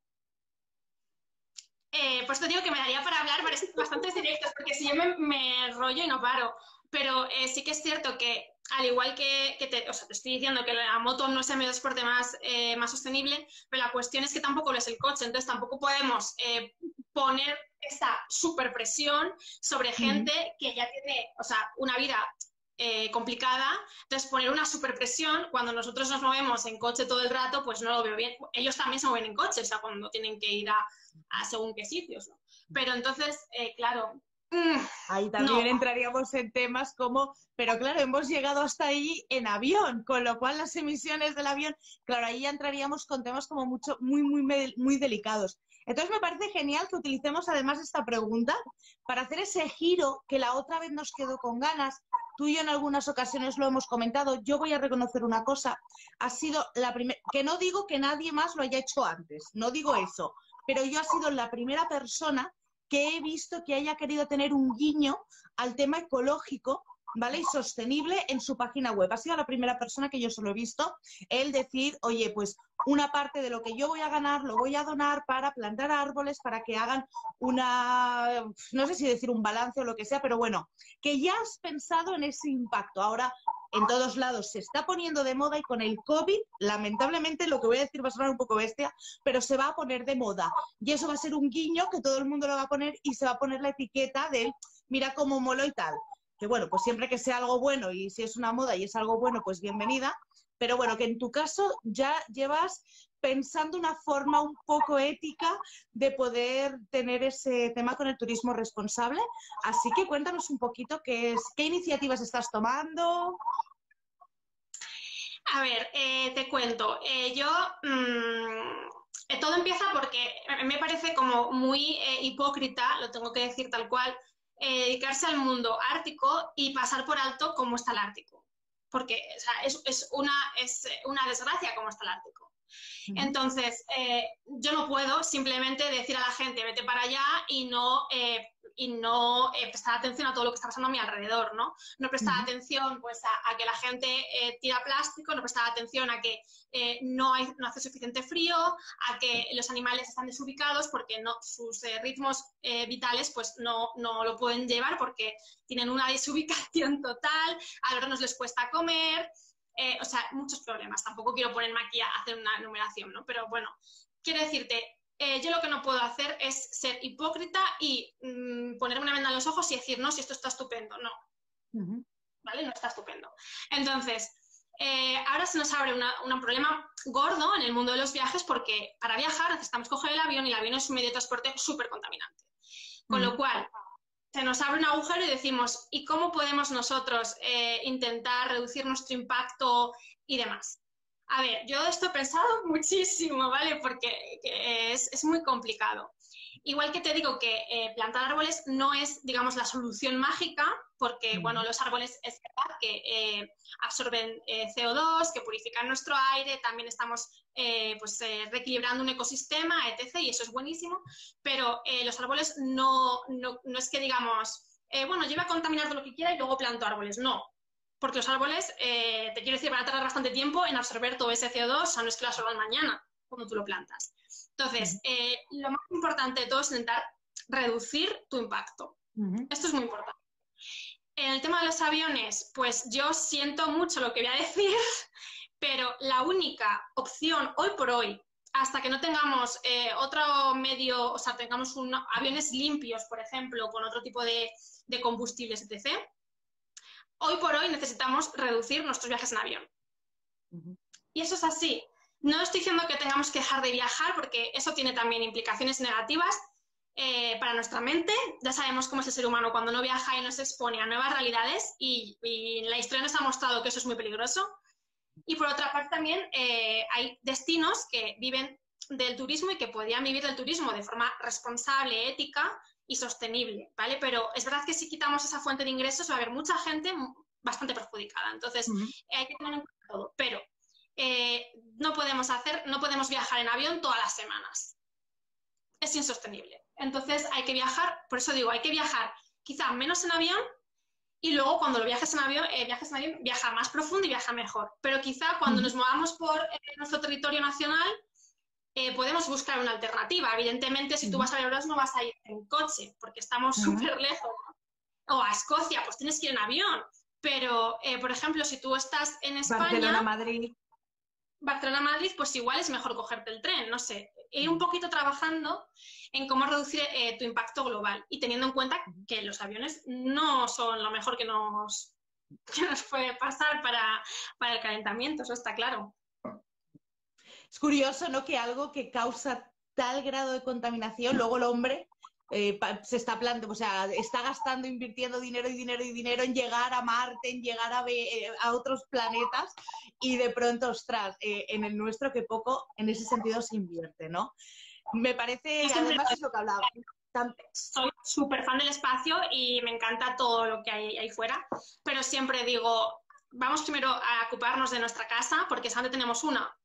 Pues te digo que me daría para hablar bastantes directos, porque si yo me enrollo y no paro. Pero sí que es cierto que, al igual que te estoy diciendo que la moto no es el medio de transporte más sostenible, pero la cuestión es que tampoco lo es el coche, entonces tampoco podemos poner esa super presión sobre gente que ya tiene, una vida complicada, entonces poner una superpresión cuando nosotros nos movemos en coche todo el rato, pues no lo veo bien. Ellos también se mueven en coche, cuando tienen que ir a según qué sitios, ¿no? Pero entonces, claro... Ahí también entraríamos en temas como, pero claro, hemos llegado hasta ahí en avión, con lo cual las emisiones del avión, claro, ahí ya entraríamos con temas como muy delicados. Entonces me parece genial que utilicemos además esta pregunta para hacer ese giro que la otra vez nos quedó con ganas. Tú y yo en algunas ocasiones lo hemos comentado. Yo voy a reconocer una cosa, ha sido la primera, que no digo que nadie más lo haya hecho antes, no digo eso, pero yo he sido la primera persona que he visto que haya querido tener un guiño al tema ecológico, ¿vale? Y sostenible en su página web. Ha sido la primera persona que yo solo he visto el decir, oye, pues una parte de lo que yo voy a ganar lo voy a donar para plantar árboles, para que hagan una, no sé si decir un balance o lo que sea, pero bueno, que ya has pensado en ese impacto. Ahora en todos lados se está poniendo de moda y con el COVID, lamentablemente, lo que voy a decir va a sonar un poco bestia, pero se va a poner de moda. Y eso va a ser un guiño que todo el mundo lo va a poner y se va a poner la etiqueta del mira cómo molo y tal. Que bueno, pues siempre que sea algo bueno y si es una moda y es algo bueno, pues bienvenida. Pero bueno, que en tu caso ya llevas pensando una forma un poco ética de poder tener ese tema con el turismo responsable. Así que cuéntanos un poquito qué iniciativas estás tomando. A ver, te cuento. Todo empieza porque me parece como muy hipócrita, lo tengo que decir tal cual, dedicarse al mundo ártico y pasar por alto cómo está el Ártico. Porque o sea, es una desgracia cómo está el Ártico. Entonces, yo no puedo simplemente decir a la gente, vete para allá y no prestar atención a todo lo que está pasando a mi alrededor, ¿no? No prestar atención pues, a que la gente tira plástico, no prestar atención a que no hace suficiente frío, a que los animales están desubicados porque sus ritmos vitales pues, no lo pueden llevar porque tienen una desubicación total, a los les cuesta comer. O sea, muchos problemas. Tampoco quiero ponerme aquí a hacer una enumeración, ¿no? Pero bueno, quiero decirte, yo lo que no puedo hacer es ser hipócrita y ponerme una venda en los ojos y decir, no, si esto está estupendo. No. ¿Vale? No está estupendo. Entonces, ahora se nos abre un problema gordo en el mundo de los viajes porque para viajar necesitamos coger el avión y el avión es un medio de transporte súper contaminante. Con lo cual, se nos abre un agujero y decimos, ¿y cómo podemos nosotros intentar reducir nuestro impacto y demás? A ver, yo esto he pensado muchísimo, ¿vale? Porque es muy complicado. Igual que te digo que plantar árboles no es, digamos, la solución mágica, porque, bueno, los árboles es verdad que absorben CO2, que purifican nuestro aire, también estamos reequilibrando un ecosistema, etc., y eso es buenísimo, pero los árboles no es que digamos, bueno, yo voy a contaminar todo lo que quiera y luego planto árboles, no. Porque los árboles, te quiero decir, van a tardar bastante tiempo en absorber todo ese CO2, o sea, no es que lo absorban mañana cuando tú lo plantas. Entonces, lo más importante de todo es intentar reducir tu impacto. Esto es muy importante. En el tema de los aviones, pues yo siento mucho lo que voy a decir, pero la única opción hoy por hoy, hasta que no tengamos otro medio, o sea, tengamos aviones limpios, por ejemplo, con otro tipo de combustibles, etc., hoy por hoy necesitamos reducir nuestros viajes en avión. Y eso es así. No estoy diciendo que tengamos que dejar de viajar, porque eso tiene también implicaciones negativas para nuestra mente. Ya sabemos cómo es el ser humano cuando no viaja y no se expone a nuevas realidades, y la historia nos ha mostrado que eso es muy peligroso. Y por otra parte también hay destinos que viven del turismo y que podrían vivir del turismo de forma responsable, ética y sostenible, ¿vale? Pero es verdad que si quitamos esa fuente de ingresos va a haber mucha gente bastante perjudicada. Entonces, hay que tener en cuenta todo. Pero no podemos viajar en avión todas las semanas. Es insostenible. Entonces hay que viajar, por eso digo, hay que viajar quizá menos en avión y luego cuando lo viajes en avión, viaja más profundo y viaja mejor. Pero quizá cuando nos movamos por nuestro territorio nacional, podemos buscar una alternativa. Evidentemente, si tú vas a Belarus no vas a ir en coche porque estamos súper lejos. O a Escocia, pues tienes que ir en avión. Pero, por ejemplo, si tú estás en España... Barcelona-Madrid, pues igual es mejor cogerte el tren, no sé. Ir un poquito trabajando en cómo reducir tu impacto global y teniendo en cuenta que los aviones no son lo mejor que nos puede pasar para el calentamiento, eso está claro. Es curioso, ¿no?, que algo que causa tal grado de contaminación, luego el hombre se está está gastando, invirtiendo dinero en llegar a Marte, en llegar a otros planetas, y de pronto, ostras, en el nuestro que poco en ese sentido se invierte, ¿no? Me parece, además es lo que hablaba. Soy súper fan del espacio y me encanta todo lo que hay ahí fuera, pero siempre digo, vamos primero a ocuparnos de nuestra casa porque solamente tenemos una.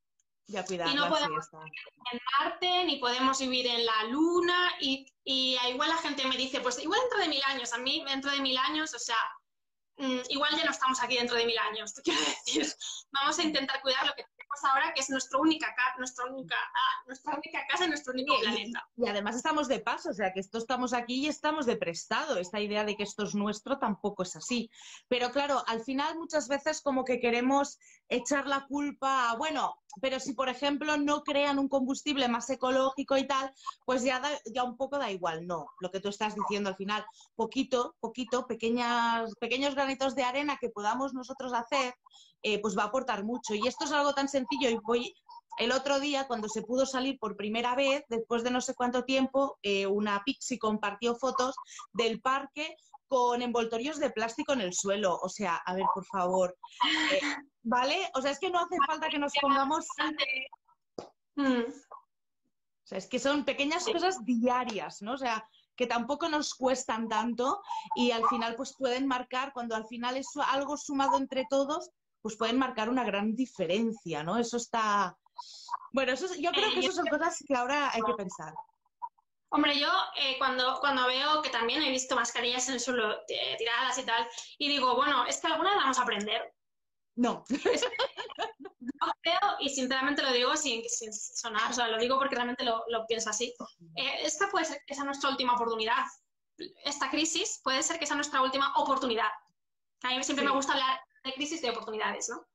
Ya Y no cuidarla, sí, podemos está. vivir en Marte, ni podemos vivir en la Luna, y igual la gente me dice, pues igual dentro de 1000 años, a mí dentro de 1000 años, o sea, igual ya no estamos aquí dentro de 1000 años, te quiero decir. Vamos a intentar cuidar lo que tenemos ahora, que es nuestra única casa y nuestro único planeta. Y además estamos de paso, o sea, que esto estamos aquí y estamos de prestado. Esta idea de que esto es nuestro tampoco es así. Pero claro, al final muchas veces como que queremos echar la culpa a, bueno, pero si por ejemplo no crean un combustible más ecológico y tal, pues ya un poco da igual. No, lo que tú estás diciendo al final, poquito, pequeños granitos de arena que podamos nosotros hacer, pues va a aportar mucho. Y esto es algo tan sencillo y el otro día, cuando se pudo salir por primera vez, después de no sé cuánto tiempo, una Pixie compartió fotos del parque con envoltorios de plástico en el suelo. O sea, a ver, por favor, ¿vale? O sea, es que no hace falta que nos pongamos... Mm. O sea, es que son pequeñas Sí. cosas diarias, ¿no? O sea, que tampoco nos cuestan tanto y al final pues pueden marcar, cuando al final es algo sumado entre todos, pues pueden marcar una gran diferencia, ¿no? Eso está... Bueno, yo creo que Yo eso son cosas que ahora hay que pensar. Hombre, yo cuando veo que también he visto mascarillas en el suelo tiradas y tal, y digo, bueno, es que alguna vamos a aprender. No. Es que yo creo, y sinceramente lo digo sin sonar, o sea, lo digo porque realmente lo pienso así. Esta puede ser que sea nuestra última oportunidad. Esta crisis puede ser que sea nuestra última oportunidad. A mí siempre me gusta hablar de crisis y de oportunidades, ¿no?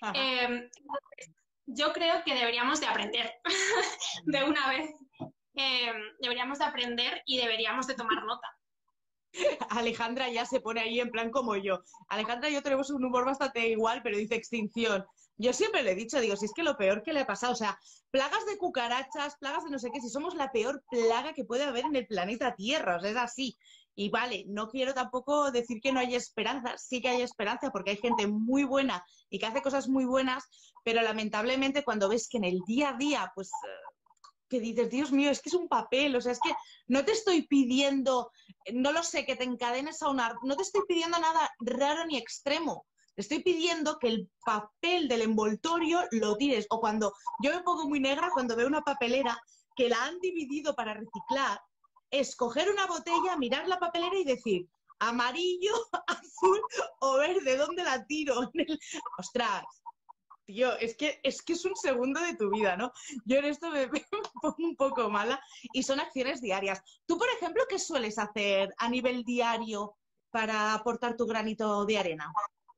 Yo creo que deberíamos de aprender de una vez. Deberíamos de aprender y deberíamos de tomar nota. Alejandra ya se pone ahí en plan como yo. Alejandra y yo tenemos un humor bastante igual, pero dice extinción. Yo siempre le he dicho, digo, si es que lo peor que le ha pasado, o sea, plagas de cucarachas, plagas de no sé qué, si somos la peor plaga que puede haber en el planeta Tierra, o sea, es así. Y vale, no quiero tampoco decir que no hay esperanza, sí que hay esperanza porque hay gente muy buena y que hace cosas muy buenas, pero lamentablemente cuando ves que en el día a día, pues que dices, Dios mío, es que es un papel, o sea, es que no te estoy pidiendo, no lo sé, que te encadenes a no te estoy pidiendo nada raro ni extremo, te estoy pidiendo que el papel del envoltorio lo tires, o cuando yo me pongo muy negra cuando veo una papelera que la han dividido para reciclar, es coger una botella, mirar la papelera y decir, amarillo, azul o verde, ¿dónde la tiro? Ostras, tío, es un segundo de tu vida, ¿no? Yo en esto me pongo un poco mala y son acciones diarias. Tú, por ejemplo, ¿qué sueles hacer a nivel diario para aportar tu granito de arena?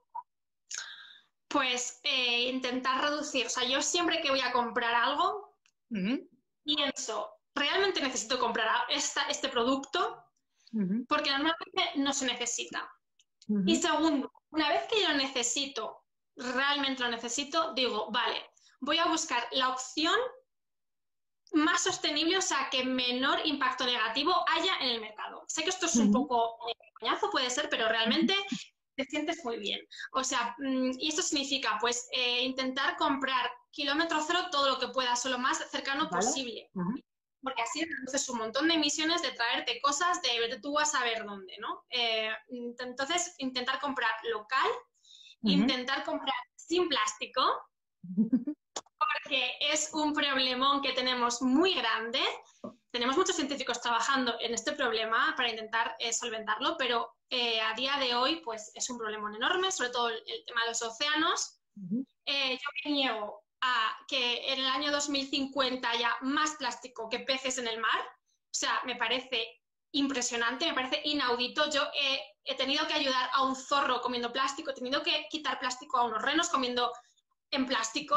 Pues intentar reducir. O sea, yo siempre que voy a comprar algo, pienso, ¿realmente necesito comprar este producto? Porque normalmente no se necesita. Y segundo, una vez que yo lo necesito, realmente lo necesito, digo, vale, voy a buscar la opción más sostenible, o sea, que menor impacto negativo haya en el mercado. Sé que esto es un poco coñazo, puede ser, pero realmente te sientes muy bien. O sea, y esto significa, pues, intentar comprar kilómetro cero todo lo que puedas o lo más cercano posible. Porque así reduces un montón de emisiones de traerte cosas de tú vas a ver dónde, ¿no? Entonces, intentar comprar local, intentar comprar sin plástico, porque es un problemón que tenemos muy grande. Tenemos muchos científicos trabajando en este problema para intentar solventarlo, pero a día de hoy pues es un problemón enorme, sobre todo el tema de los océanos. Yo me niego a que en el año 2050 haya más plástico que peces en el mar. O sea, me parece impresionante, me parece inaudito. Yo he tenido que ayudar a un zorro comiendo plástico, he tenido que quitar plástico a unos renos comiendo en plástico.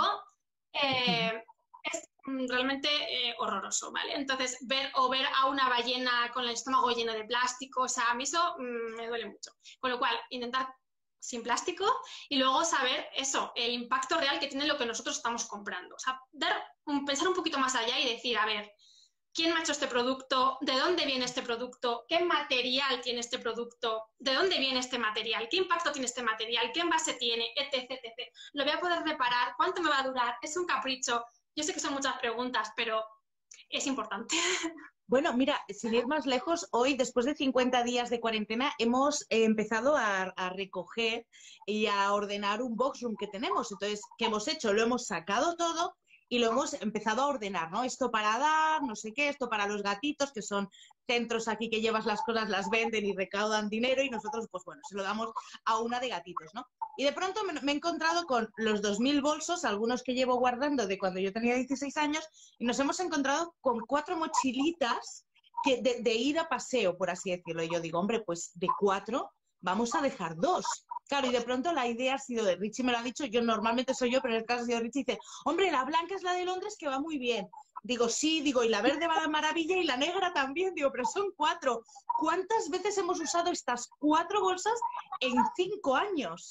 Es realmente horroroso, ¿vale? Entonces, ver a una ballena con el estómago lleno de plástico, o sea, a mí eso me duele mucho. Con lo cual, intentar sin plástico y luego saber eso, el impacto real que tiene lo que nosotros estamos comprando. O sea, pensar un poquito más allá y decir, a ver, ¿quién me ha hecho este producto? ¿De dónde viene este producto? ¿Qué material tiene este producto? ¿De dónde viene este material? ¿Qué impacto tiene este material? ¿Qué envase tiene? Etc, etc. ¿Lo voy a poder reparar? ¿Cuánto me va a durar? ¿Es un capricho? Yo sé que son muchas preguntas, pero es importante. Bueno, mira, sin ir más lejos, hoy, después de 50 días de cuarentena, hemos empezado a recoger y a ordenar un box room que tenemos. Entonces, ¿qué hemos hecho? Lo hemos sacado todo y lo hemos empezado a ordenar, ¿no? Esto para dar, no sé qué, esto para los gatitos, que son centros aquí que llevas las cosas, las venden y recaudan dinero y nosotros, pues bueno, se lo damos a una de gatitos, ¿no? Y de pronto me he encontrado con los 2000 bolsos, algunos que llevo guardando de cuando yo tenía 16 años, y nos hemos encontrado con 4 mochilitas de ir a paseo, por así decirlo. Y yo digo, hombre, pues de 4 vamos a dejar 2. Claro, y de pronto la idea ha sido de Richie, me lo ha dicho, yo normalmente soy yo, pero en el caso ha sido Richie, dice, hombre, la blanca es la de Londres que va muy bien. Digo, sí, digo, y la verde va de maravilla y la negra también, digo, pero son 4. ¿Cuántas veces hemos usado estas 4 bolsas en 5 años?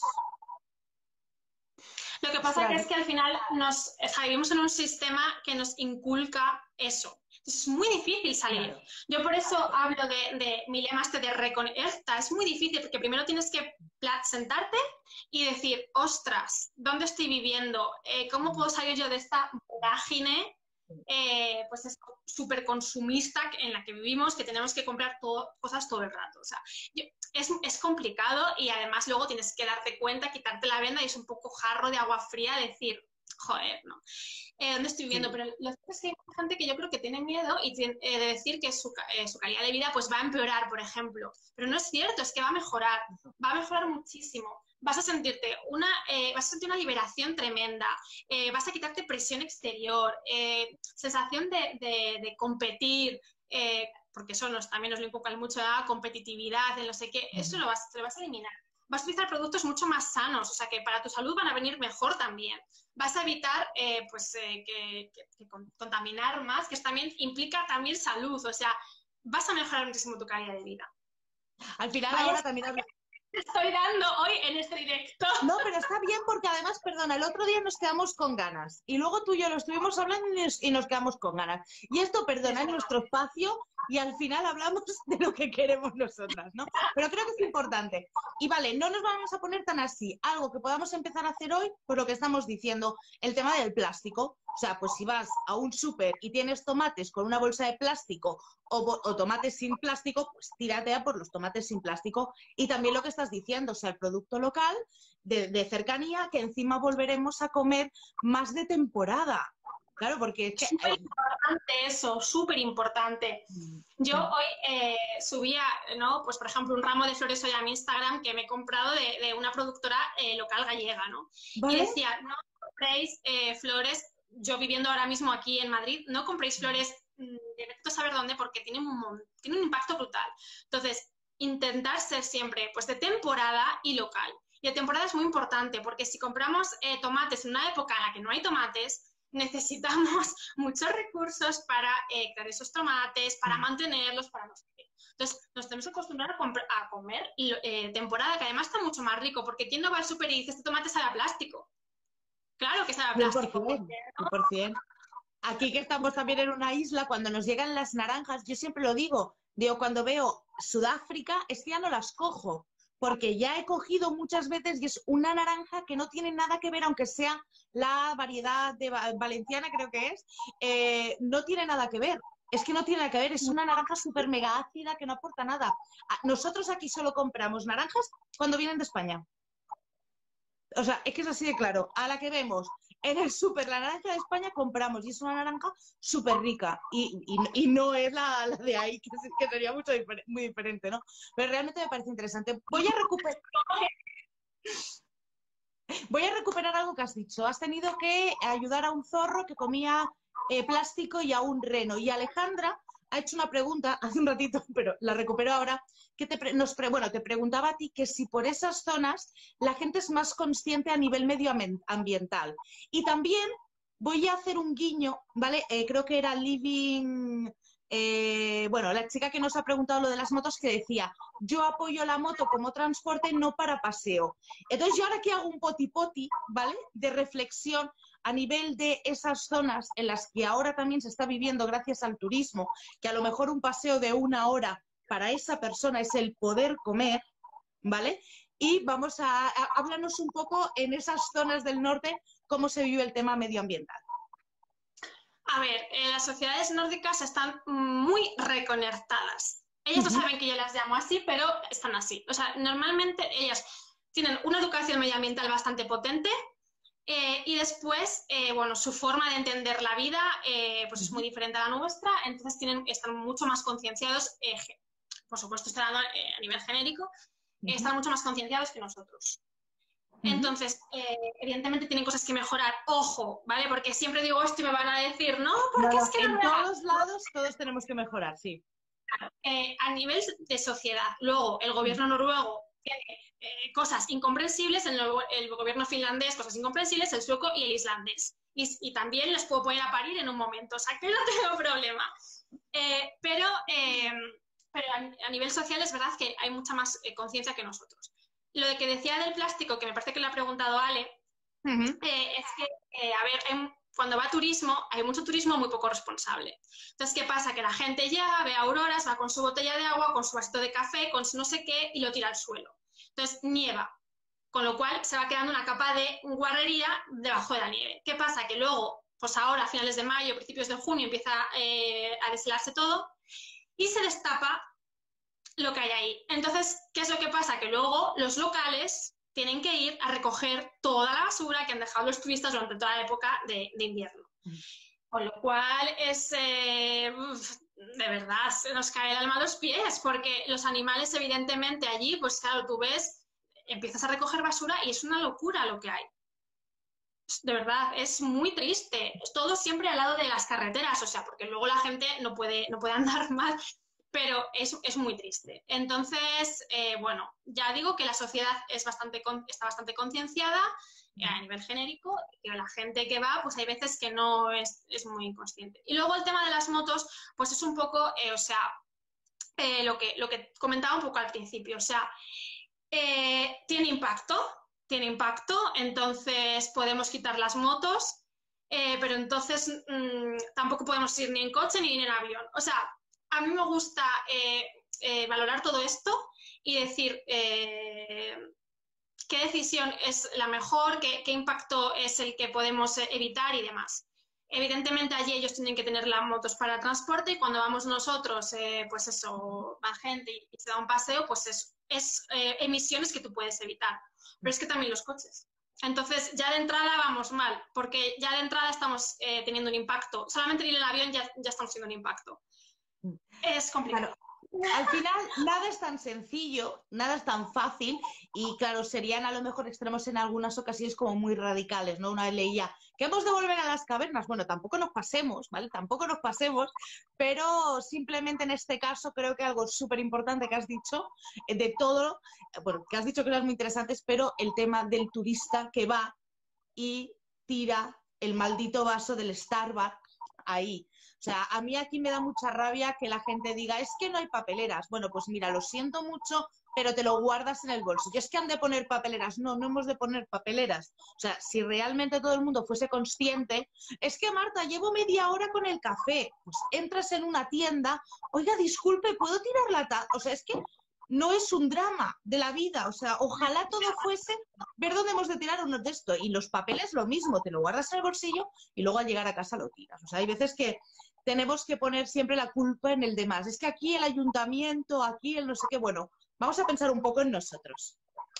Lo que pasa que es que al final vivimos en un sistema que nos inculca eso. Entonces es muy difícil salir. Claro. Yo por eso hablo de mi lema de reconectar. Es muy difícil porque primero tienes que sentarte y decir, ostras, ¿dónde estoy viviendo? ¿Cómo puedo salir yo de esta vorágine pues es súper consumista en la que vivimos, que tenemos que comprar cosas todo el rato? O sea, es complicado y además luego tienes que darte cuenta, quitarte la venda y es un poco jarro de agua fría decir, joder, ¿no? ¿Dónde estoy viviendo? Pero lo cierto es que hay gente que yo creo que tiene miedo y de decir que su calidad de vida pues va a empeorar, por ejemplo. Pero no es cierto, es que va a mejorar muchísimo. Vas a sentirte vas a sentir una liberación tremenda, vas a quitarte presión exterior, sensación de competir, porque eso también nos lo inculcan mucho, la competitividad, el no sé qué, eso lo vas a eliminar. Vas a utilizar productos mucho más sanos, o sea que para tu salud van a venir mejor también. Vas a evitar que contaminar más, que también implica también salud, o sea, vas a mejorar muchísimo tu calidad de vida. Al final ahora también estoy dando hoy en este directo. No, pero está bien porque además, perdona, el otro día nos quedamos con ganas y luego tú y yo lo estuvimos hablando y nos quedamos con ganas. Y esto, perdona, es nuestro espacio y al final hablamos de lo que queremos nosotras, ¿no? Pero creo que es importante. Y vale, no nos vamos a poner tan así. Algo que podamos empezar a hacer hoy, por lo que estamos diciendo, el tema del plástico. O sea, pues si vas a un súper y tienes tomates con una bolsa de plástico o tomates sin plástico, pues tírate a por los tomates sin plástico. Y también lo que estás diciendo, o sea, el producto local de cercanía, que encima volveremos a comer más de temporada. Claro, porque es que... Súper importante eso, súper importante. Yo hoy subía, ¿no? Pues por ejemplo, un ramo de flores hoy a mi Instagram que me he comprado de una productora local gallega, ¿no? ¿Vale? Y decía, no compréis flores, yo viviendo ahora mismo aquí en Madrid, no compréis flores de a saber dónde porque tienen un impacto brutal. Entonces, intentar ser siempre pues de temporada y local. Y de temporada es muy importante porque si compramos tomates en una época en la que no hay tomates, necesitamos muchos recursos para crear esos tomates, para mantenerlos, para no sé qué. Entonces, nos tenemos que acostumbrar a comer temporada, que además está mucho más rico, porque ¿quién no va al súper y dice este tomate sabe a plástico? Claro que sabe a plástico. 100%. Aquí que estamos también en una isla, cuando nos llegan las naranjas, yo siempre lo digo, cuando veo Sudáfrica, es que ya no las cojo, porque ya he cogido muchas veces y es una naranja que no tiene nada que ver, aunque sea la variedad de valenciana, creo que es, no tiene nada que ver. Es que no tiene nada que ver, es una naranja súper mega ácida que no aporta nada. Nosotros aquí solo compramos naranjas cuando vienen de España. O sea, es que es así de claro. A la que vemos en el súper la naranja de España compramos y es una naranja súper rica y no es la de ahí, que sería muy diferente, ¿no? Pero realmente me parece interesante. Voy a recuperar algo que has dicho. Has tenido que ayudar a un zorro que comía plástico y a un reno. Y Alejandra ha hecho una pregunta hace un ratito, pero la recupero ahora, que te preguntaba a ti que si por esas zonas la gente es más consciente a nivel medioambiental. Y también voy a hacer un guiño, ¿vale? Creo que era Living... la chica que nos ha preguntado lo de las motos, que decía, yo apoyo la moto como transporte, no para paseo. Entonces yo ahora aquí hago un poti-poti, ¿vale? De reflexión a nivel de esas zonas en las que ahora también se está viviendo gracias al turismo, que a lo mejor un paseo de 1 hora para esa persona es el poder comer, ¿vale? Y vamos a hablarnos un poco en esas zonas del norte cómo se vive el tema medioambiental. A ver, las sociedades nórdicas están muy reconectadas. Ellas no saben que yo las llamo así, pero están así. O sea, normalmente ellas tienen una educación medioambiental bastante potente, Y después, bueno, su forma de entender la vida pues es muy diferente a la nuestra, entonces están mucho más concienciados, por supuesto, están a nivel genérico, están mucho más concienciados que nosotros. Entonces, evidentemente tienen cosas que mejorar. Ojo, ¿vale? Porque siempre digo esto y me van a decir, no, porque es que en todos lados todos tenemos que mejorar, sí. a nivel de sociedad. Luego, el gobierno noruego tiene cosas incomprensibles, el gobierno finlandés cosas incomprensibles, el sueco y el islandés. Y también les puedo poner a parir en un momento, o sea que no tengo problema. Pero a nivel social es verdad que hay mucha más conciencia que nosotros. Lo de que decía del plástico, que me parece que le ha preguntado Ale, es que, a ver, cuando va turismo, hay mucho turismo muy poco responsable. Entonces, ¿qué pasa? Que la gente llega, ve auroras, va con su botella de agua, con su vasito de café, con su no sé qué, y lo tira al suelo. Entonces, nieva, con lo cual se va quedando una capa de guarrería debajo de la nieve. ¿Qué pasa? Que luego, pues ahora, a finales de mayo, principios de junio, empieza a deshelarse todo y se destapa lo que hay ahí. Entonces, ¿qué es lo que pasa? Que luego los locales tienen que ir a recoger toda la basura que han dejado los turistas durante toda la época de invierno. Con lo cual de verdad, se nos cae el alma a los pies, porque los animales, evidentemente, allí, pues claro, tú ves, empiezas a recoger basura y es una locura lo que hay. De verdad, es muy triste. Es todo siempre al lado de las carreteras, o sea, porque luego la gente no puede andar más, pero es muy triste. Entonces, bueno, ya digo que la sociedad está bastante concienciada a nivel genérico, y que la gente que va, pues hay veces que no es muy inconsciente. Y luego el tema de las motos, pues es un poco, o sea, lo que comentaba un poco al principio, o sea, tiene impacto, entonces podemos quitar las motos, pero entonces tampoco podemos ir ni en coche ni en avión. O sea, a mí me gusta valorar todo esto y decir qué decisión es la mejor, qué impacto es el que podemos evitar y demás. Evidentemente allí ellos tienen que tener las motos para transporte y cuando vamos nosotros, pues eso, va gente y se da un paseo, pues es emisiones que tú puedes evitar. Pero es que también los coches. Entonces ya de entrada vamos mal, porque ya de entrada estamos teniendo un impacto. Solamente ir en el avión ya estamos teniendo un impacto. Es complicado. Claro. Al final, nada es tan sencillo, nada es tan fácil y claro, serían a lo mejor extremos en algunas ocasiones como muy radicales, ¿no? Una vez leía que hemos de volver a las cavernas. Bueno, tampoco nos pasemos, ¿vale? Tampoco nos pasemos, pero simplemente en este caso creo que algo súper importante que has dicho, de todo, bueno, que has dicho cosas muy interesantes, pero el tema del turista que va y tira el maldito vaso del Starbucks ahí. O sea, a mí aquí me da mucha rabia que la gente diga, es que no hay papeleras. Bueno, pues mira, lo siento mucho, pero te lo guardas en el bolsillo. Es que han de poner papeleras. No, no hemos de poner papeleras. O sea, si realmente todo el mundo fuese consciente, es que Marta, llevo media hora con el café. Pues entras en una tienda, oiga, disculpe, ¿puedo tirar la taza? O sea, es que no es un drama de la vida. O sea, ojalá todo fuese ver dónde hemos de tirar uno de esto. Y los papeles lo mismo, te lo guardas en el bolsillo y luego al llegar a casa lo tiras. O sea, hay veces que tenemos que poner siempre la culpa en el demás. Es que aquí el ayuntamiento, aquí el no sé qué. Bueno, vamos a pensar un poco en nosotros.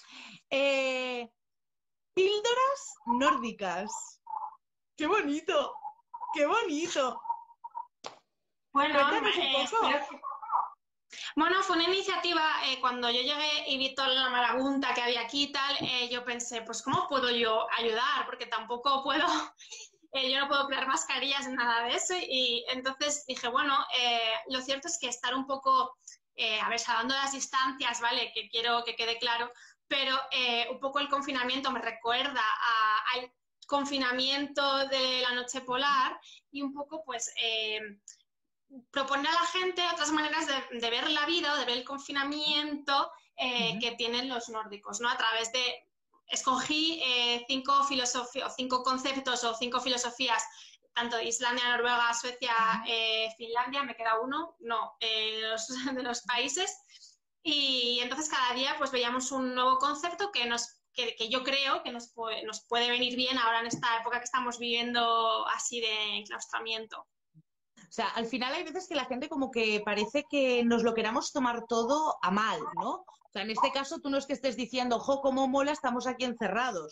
Píldoras nórdicas. ¡Qué bonito! ¡Qué bonito! Bueno, cuéntanos un poco. Bueno, fue una iniciativa, cuando yo llegué y vi toda la marabunta que había aquí y tal, yo pensé, pues ¿cómo puedo yo ayudar? Porque tampoco puedo, yo no puedo crear mascarillas ni nada de eso. Y entonces dije, bueno, lo cierto es que estar un poco, a ver, salvando las distancias, ¿vale? Que quiero que quede claro, pero un poco el confinamiento me recuerda al confinamiento de la noche polar y un poco, pues proponer a la gente otras maneras de ver la vida o de ver el confinamiento que tienen los nórdicos, ¿no? A través de... Escogí 5 conceptos o 5 filosofías, tanto de Islandia, Noruega, Suecia, Finlandia, me queda uno, no, de los países. Y entonces cada día pues veíamos un nuevo concepto que yo creo que nos puede venir bien ahora en esta época que estamos viviendo así de enclaustramiento. O sea, al final hay veces que la gente como que parece que nos lo queramos tomar todo a mal, ¿no? O sea, en este caso tú no es que estés diciendo, jo, cómo mola, estamos aquí encerrados. O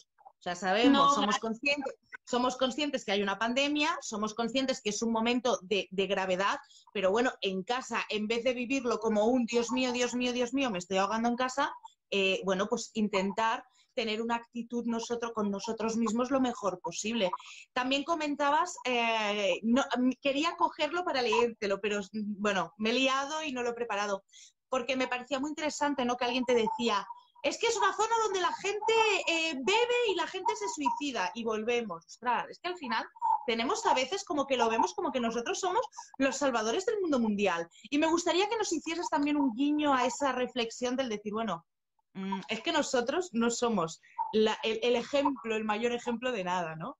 O sea, sabemos, No, somos conscientes que hay una pandemia, somos conscientes que es un momento de gravedad, pero bueno, en casa, en vez de vivirlo como un Dios mío, Dios mío, Dios mío, me estoy ahogando en casa, bueno, pues intentar tener una actitud con nosotros mismos lo mejor posible. También comentabas, quería cogerlo para leértelo, pero bueno, me he liado y no lo he preparado, porque me parecía muy interesante, ¿no? Que alguien te decía, es que es una zona donde la gente bebe y la gente se suicida y volvemos. Ostras, es que al final tenemos a veces como que lo vemos como que nosotros somos los salvadores del mundo mundial. Y me gustaría que nos hicieras también un guiño a esa reflexión del decir, bueno, es que nosotros no somos el ejemplo, el mayor ejemplo de nada, ¿no?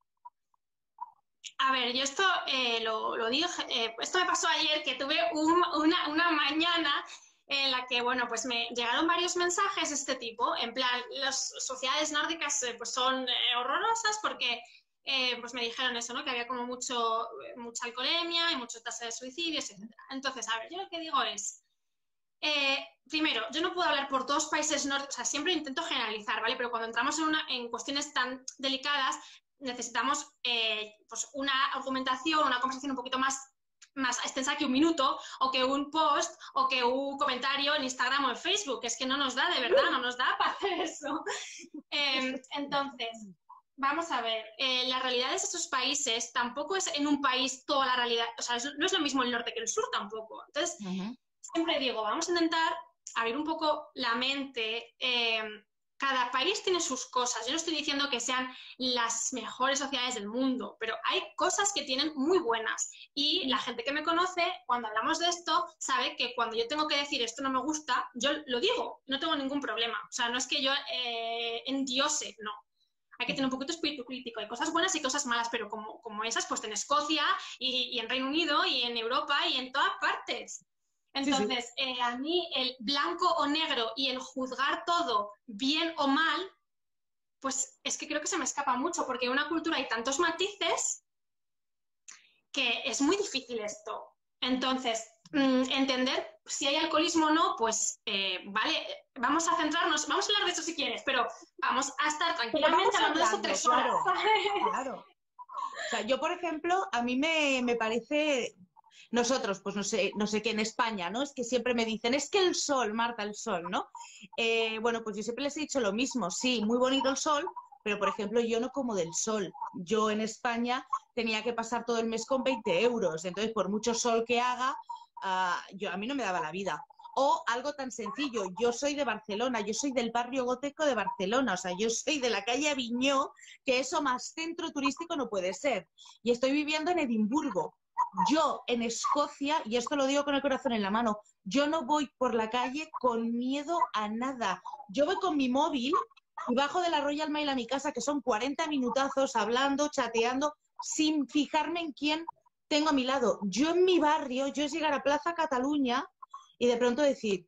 a ver, yo esto lo dije, esto me pasó ayer, que tuve una mañana en la que, bueno, pues me llegaron varios mensajes de este tipo, en plan, las sociedades nórdicas pues son horrorosas porque pues me dijeron eso, ¿no? Que había como mucha alcoholemia y mucha tasa de suicidios, etc. Entonces, a ver, yo lo que digo es, primero, yo no puedo hablar por todos los países nórdicos, o sea, siempre intento generalizar, ¿vale? Pero cuando entramos en cuestiones tan delicadas, necesitamos pues una argumentación, una conversación un poquito más extensa que un minuto, o que un post, o que un comentario en Instagram o en Facebook. Es que no nos da, de verdad, no nos da para hacer eso. Entonces, vamos a ver, las realidades de estos países tampoco es en un país toda la realidad, o sea, no es lo mismo el norte que el sur tampoco. Entonces, siempre digo, vamos a intentar abrir un poco la mente. Cada país tiene sus cosas. Yo no estoy diciendo que sean las mejores sociedades del mundo, pero hay cosas que tienen muy buenas. Y la gente que me conoce, cuando hablamos de esto, sabe que cuando yo tengo que decir esto no me gusta, yo lo digo, no tengo ningún problema. O sea, no es que yo endiose, no. Hay que tener un poquito de espíritu crítico. Hay cosas buenas y cosas malas, pero como esas, pues en Escocia y en Reino Unido y en Europa y en todas partes. Entonces, sí. A mí el blanco o negro y el juzgar todo bien o mal, pues es que creo que se me escapa mucho, porque en una cultura hay tantos matices que es muy difícil esto. Entonces, entender si hay alcoholismo o no, pues vale, vamos a centrarnos, vamos a hablar de eso si quieres, pero vamos a estar tranquilamente hablando de eso 3 horas. Claro. O sea, yo, por ejemplo, a mí me parece... Nosotros, pues no sé qué, en España, ¿no? Es que siempre me dicen, es que el sol, Marta, el sol, ¿no? Bueno, pues yo siempre les he dicho lo mismo, sí, muy bonito el sol, pero por ejemplo yo no como del sol. Yo en España tenía que pasar todo el mes con 20 euros, entonces por mucho sol que haga, a mí no me daba la vida. O algo tan sencillo, yo soy de Barcelona, yo soy del barrio gótico de Barcelona, o sea, yo soy de la calle Aviñó, que eso más centro turístico no puede ser. Y estoy viviendo en Edimburgo. Yo en Escocia, y esto lo digo con el corazón en la mano, yo no voy por la calle con miedo a nada. Yo voy con mi móvil y bajo de la Royal Mail a mi casa, que son 40 minutazos hablando, chateando, sin fijarme en quién tengo a mi lado. Yo en mi barrio, yo es llegar a Plaza Cataluña y de pronto decir,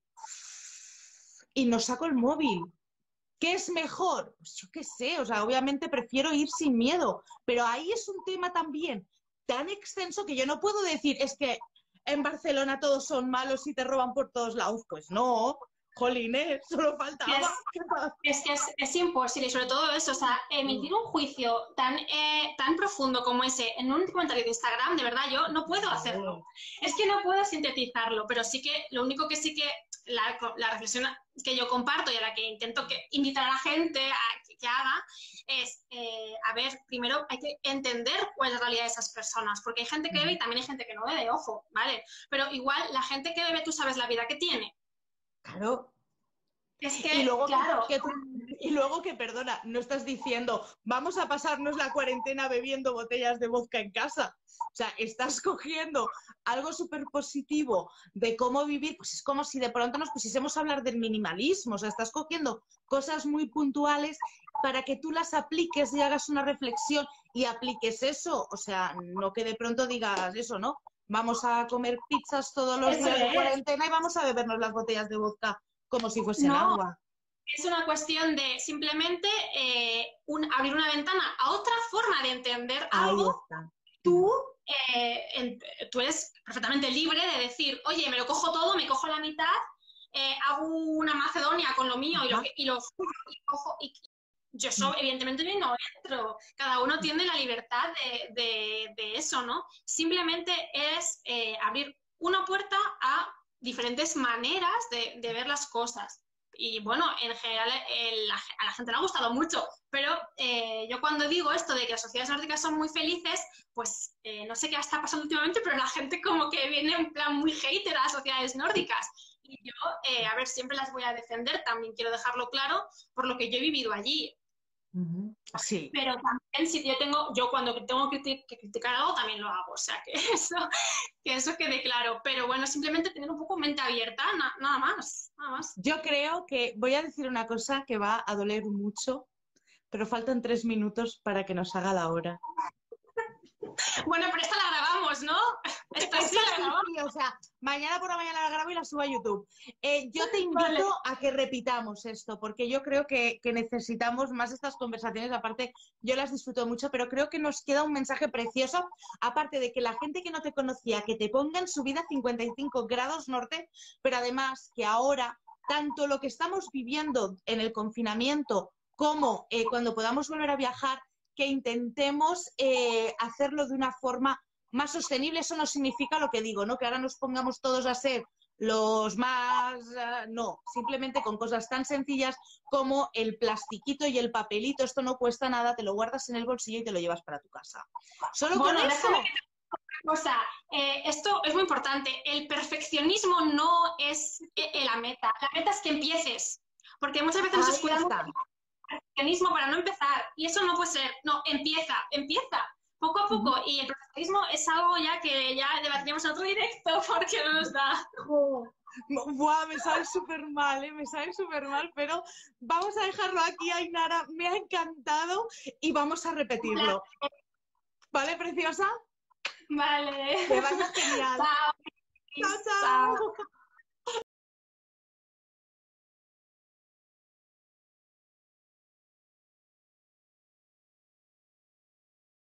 y no saco el móvil. ¿Qué es mejor? Pues yo qué sé, o sea, obviamente prefiero ir sin miedo, pero ahí es un tema también tan extenso que yo no puedo decir, es que en Barcelona todos son malos y te roban por todos lados. Pues no, jolines, solo faltaba. Es que es imposible, y sobre todo eso, o sea, emitir un juicio tan profundo como ese en un comentario de Instagram, de verdad, yo no puedo hacerlo. Es que no puedo sintetizarlo, pero sí que, lo único que sí que, la reflexión que yo comparto y a la que intento invitar a la gente a que haga, es, a ver, primero hay que entender cuál es la realidad de esas personas, porque hay gente que bebe y también hay gente que no bebe, ojo, ¿vale? Pero igual la gente que bebe, tú sabes la vida que tiene. Claro. Es que, y luego, claro. y luego que, perdona, no estás diciendo, vamos a pasarnos la cuarentena bebiendo botellas de vodka en casa. O sea, estás cogiendo algo súper positivo de cómo vivir, pues es como si de pronto nos pusiésemos a hablar del minimalismo. O sea, estás cogiendo cosas muy puntuales para que tú las apliques y hagas una reflexión y apliques eso. O sea, no que de pronto digas eso, ¿no? Vamos a comer pizzas todos los días de cuarentena y vamos a bebernos las botellas de vodka como si fuesen agua. Es una cuestión de simplemente abrir una ventana a otra forma de entender algo. Tú eres perfectamente libre de decir, oye, me lo cojo todo, me cojo la mitad, hago una Macedonia con lo mío y Yo eso, evidentemente, no entro. Cada uno tiene la libertad de eso, ¿no? Simplemente es abrir una puerta a diferentes maneras de ver las cosas. Y bueno, en general a la gente le ha gustado mucho, pero yo cuando digo esto de que las sociedades nórdicas son muy felices, pues no sé qué está pasando últimamente, pero la gente como que viene en plan muy hater a las sociedades nórdicas. Y yo, a ver, siempre las voy a defender, también quiero dejarlo claro, por lo que yo he vivido allí. Sí. Pero también si yo cuando tengo que criticar algo también lo hago, o sea que eso quede claro. Pero bueno, simplemente tener un poco mente abierta, nada más, nada más. Yo creo que voy a decir una cosa que va a doler mucho, pero faltan 3 minutos para que nos haga la hora. Bueno, pero esta la grabamos, ¿no? Esta sí la grabamos. Sí, o sea, mañana por la mañana la grabo y la subo a YouTube. Yo te invito a que repitamos esto, porque yo creo que necesitamos más estas conversaciones. Aparte, yo las disfruto mucho, pero creo que nos queda un mensaje precioso, aparte de que la gente que no te conocía, que te ponga en su vida 55 grados norte, pero además que ahora, tanto lo que estamos viviendo en el confinamiento como cuando podamos volver a viajar, que intentemos hacerlo de una forma más sostenible. Eso no significa lo que digo, ¿no? Que ahora nos pongamos todos a ser los más... no, simplemente con cosas tan sencillas como el plastiquito y el papelito. Esto no cuesta nada, te lo guardas en el bolsillo y te lo llevas para tu casa. Solo bueno, con eso... cosa, esto es muy importante. El perfeccionismo no es la meta. La meta es que empieces. Porque muchas veces nos descuidamos del perfeccionismo para no empezar. Y eso no puede ser. No, empieza. Poco a poco. Y el perfeccionismo es algo ya que ya debatíamos en otro directo porque no nos da. Buah, me sabe súper mal, me sabe súper mal, pero vamos a dejarlo aquí, Ainara. Me ha encantado y vamos a repetirlo. ¿Vale, preciosa? Vale. Que vaya genial. Chao. Chao, chao.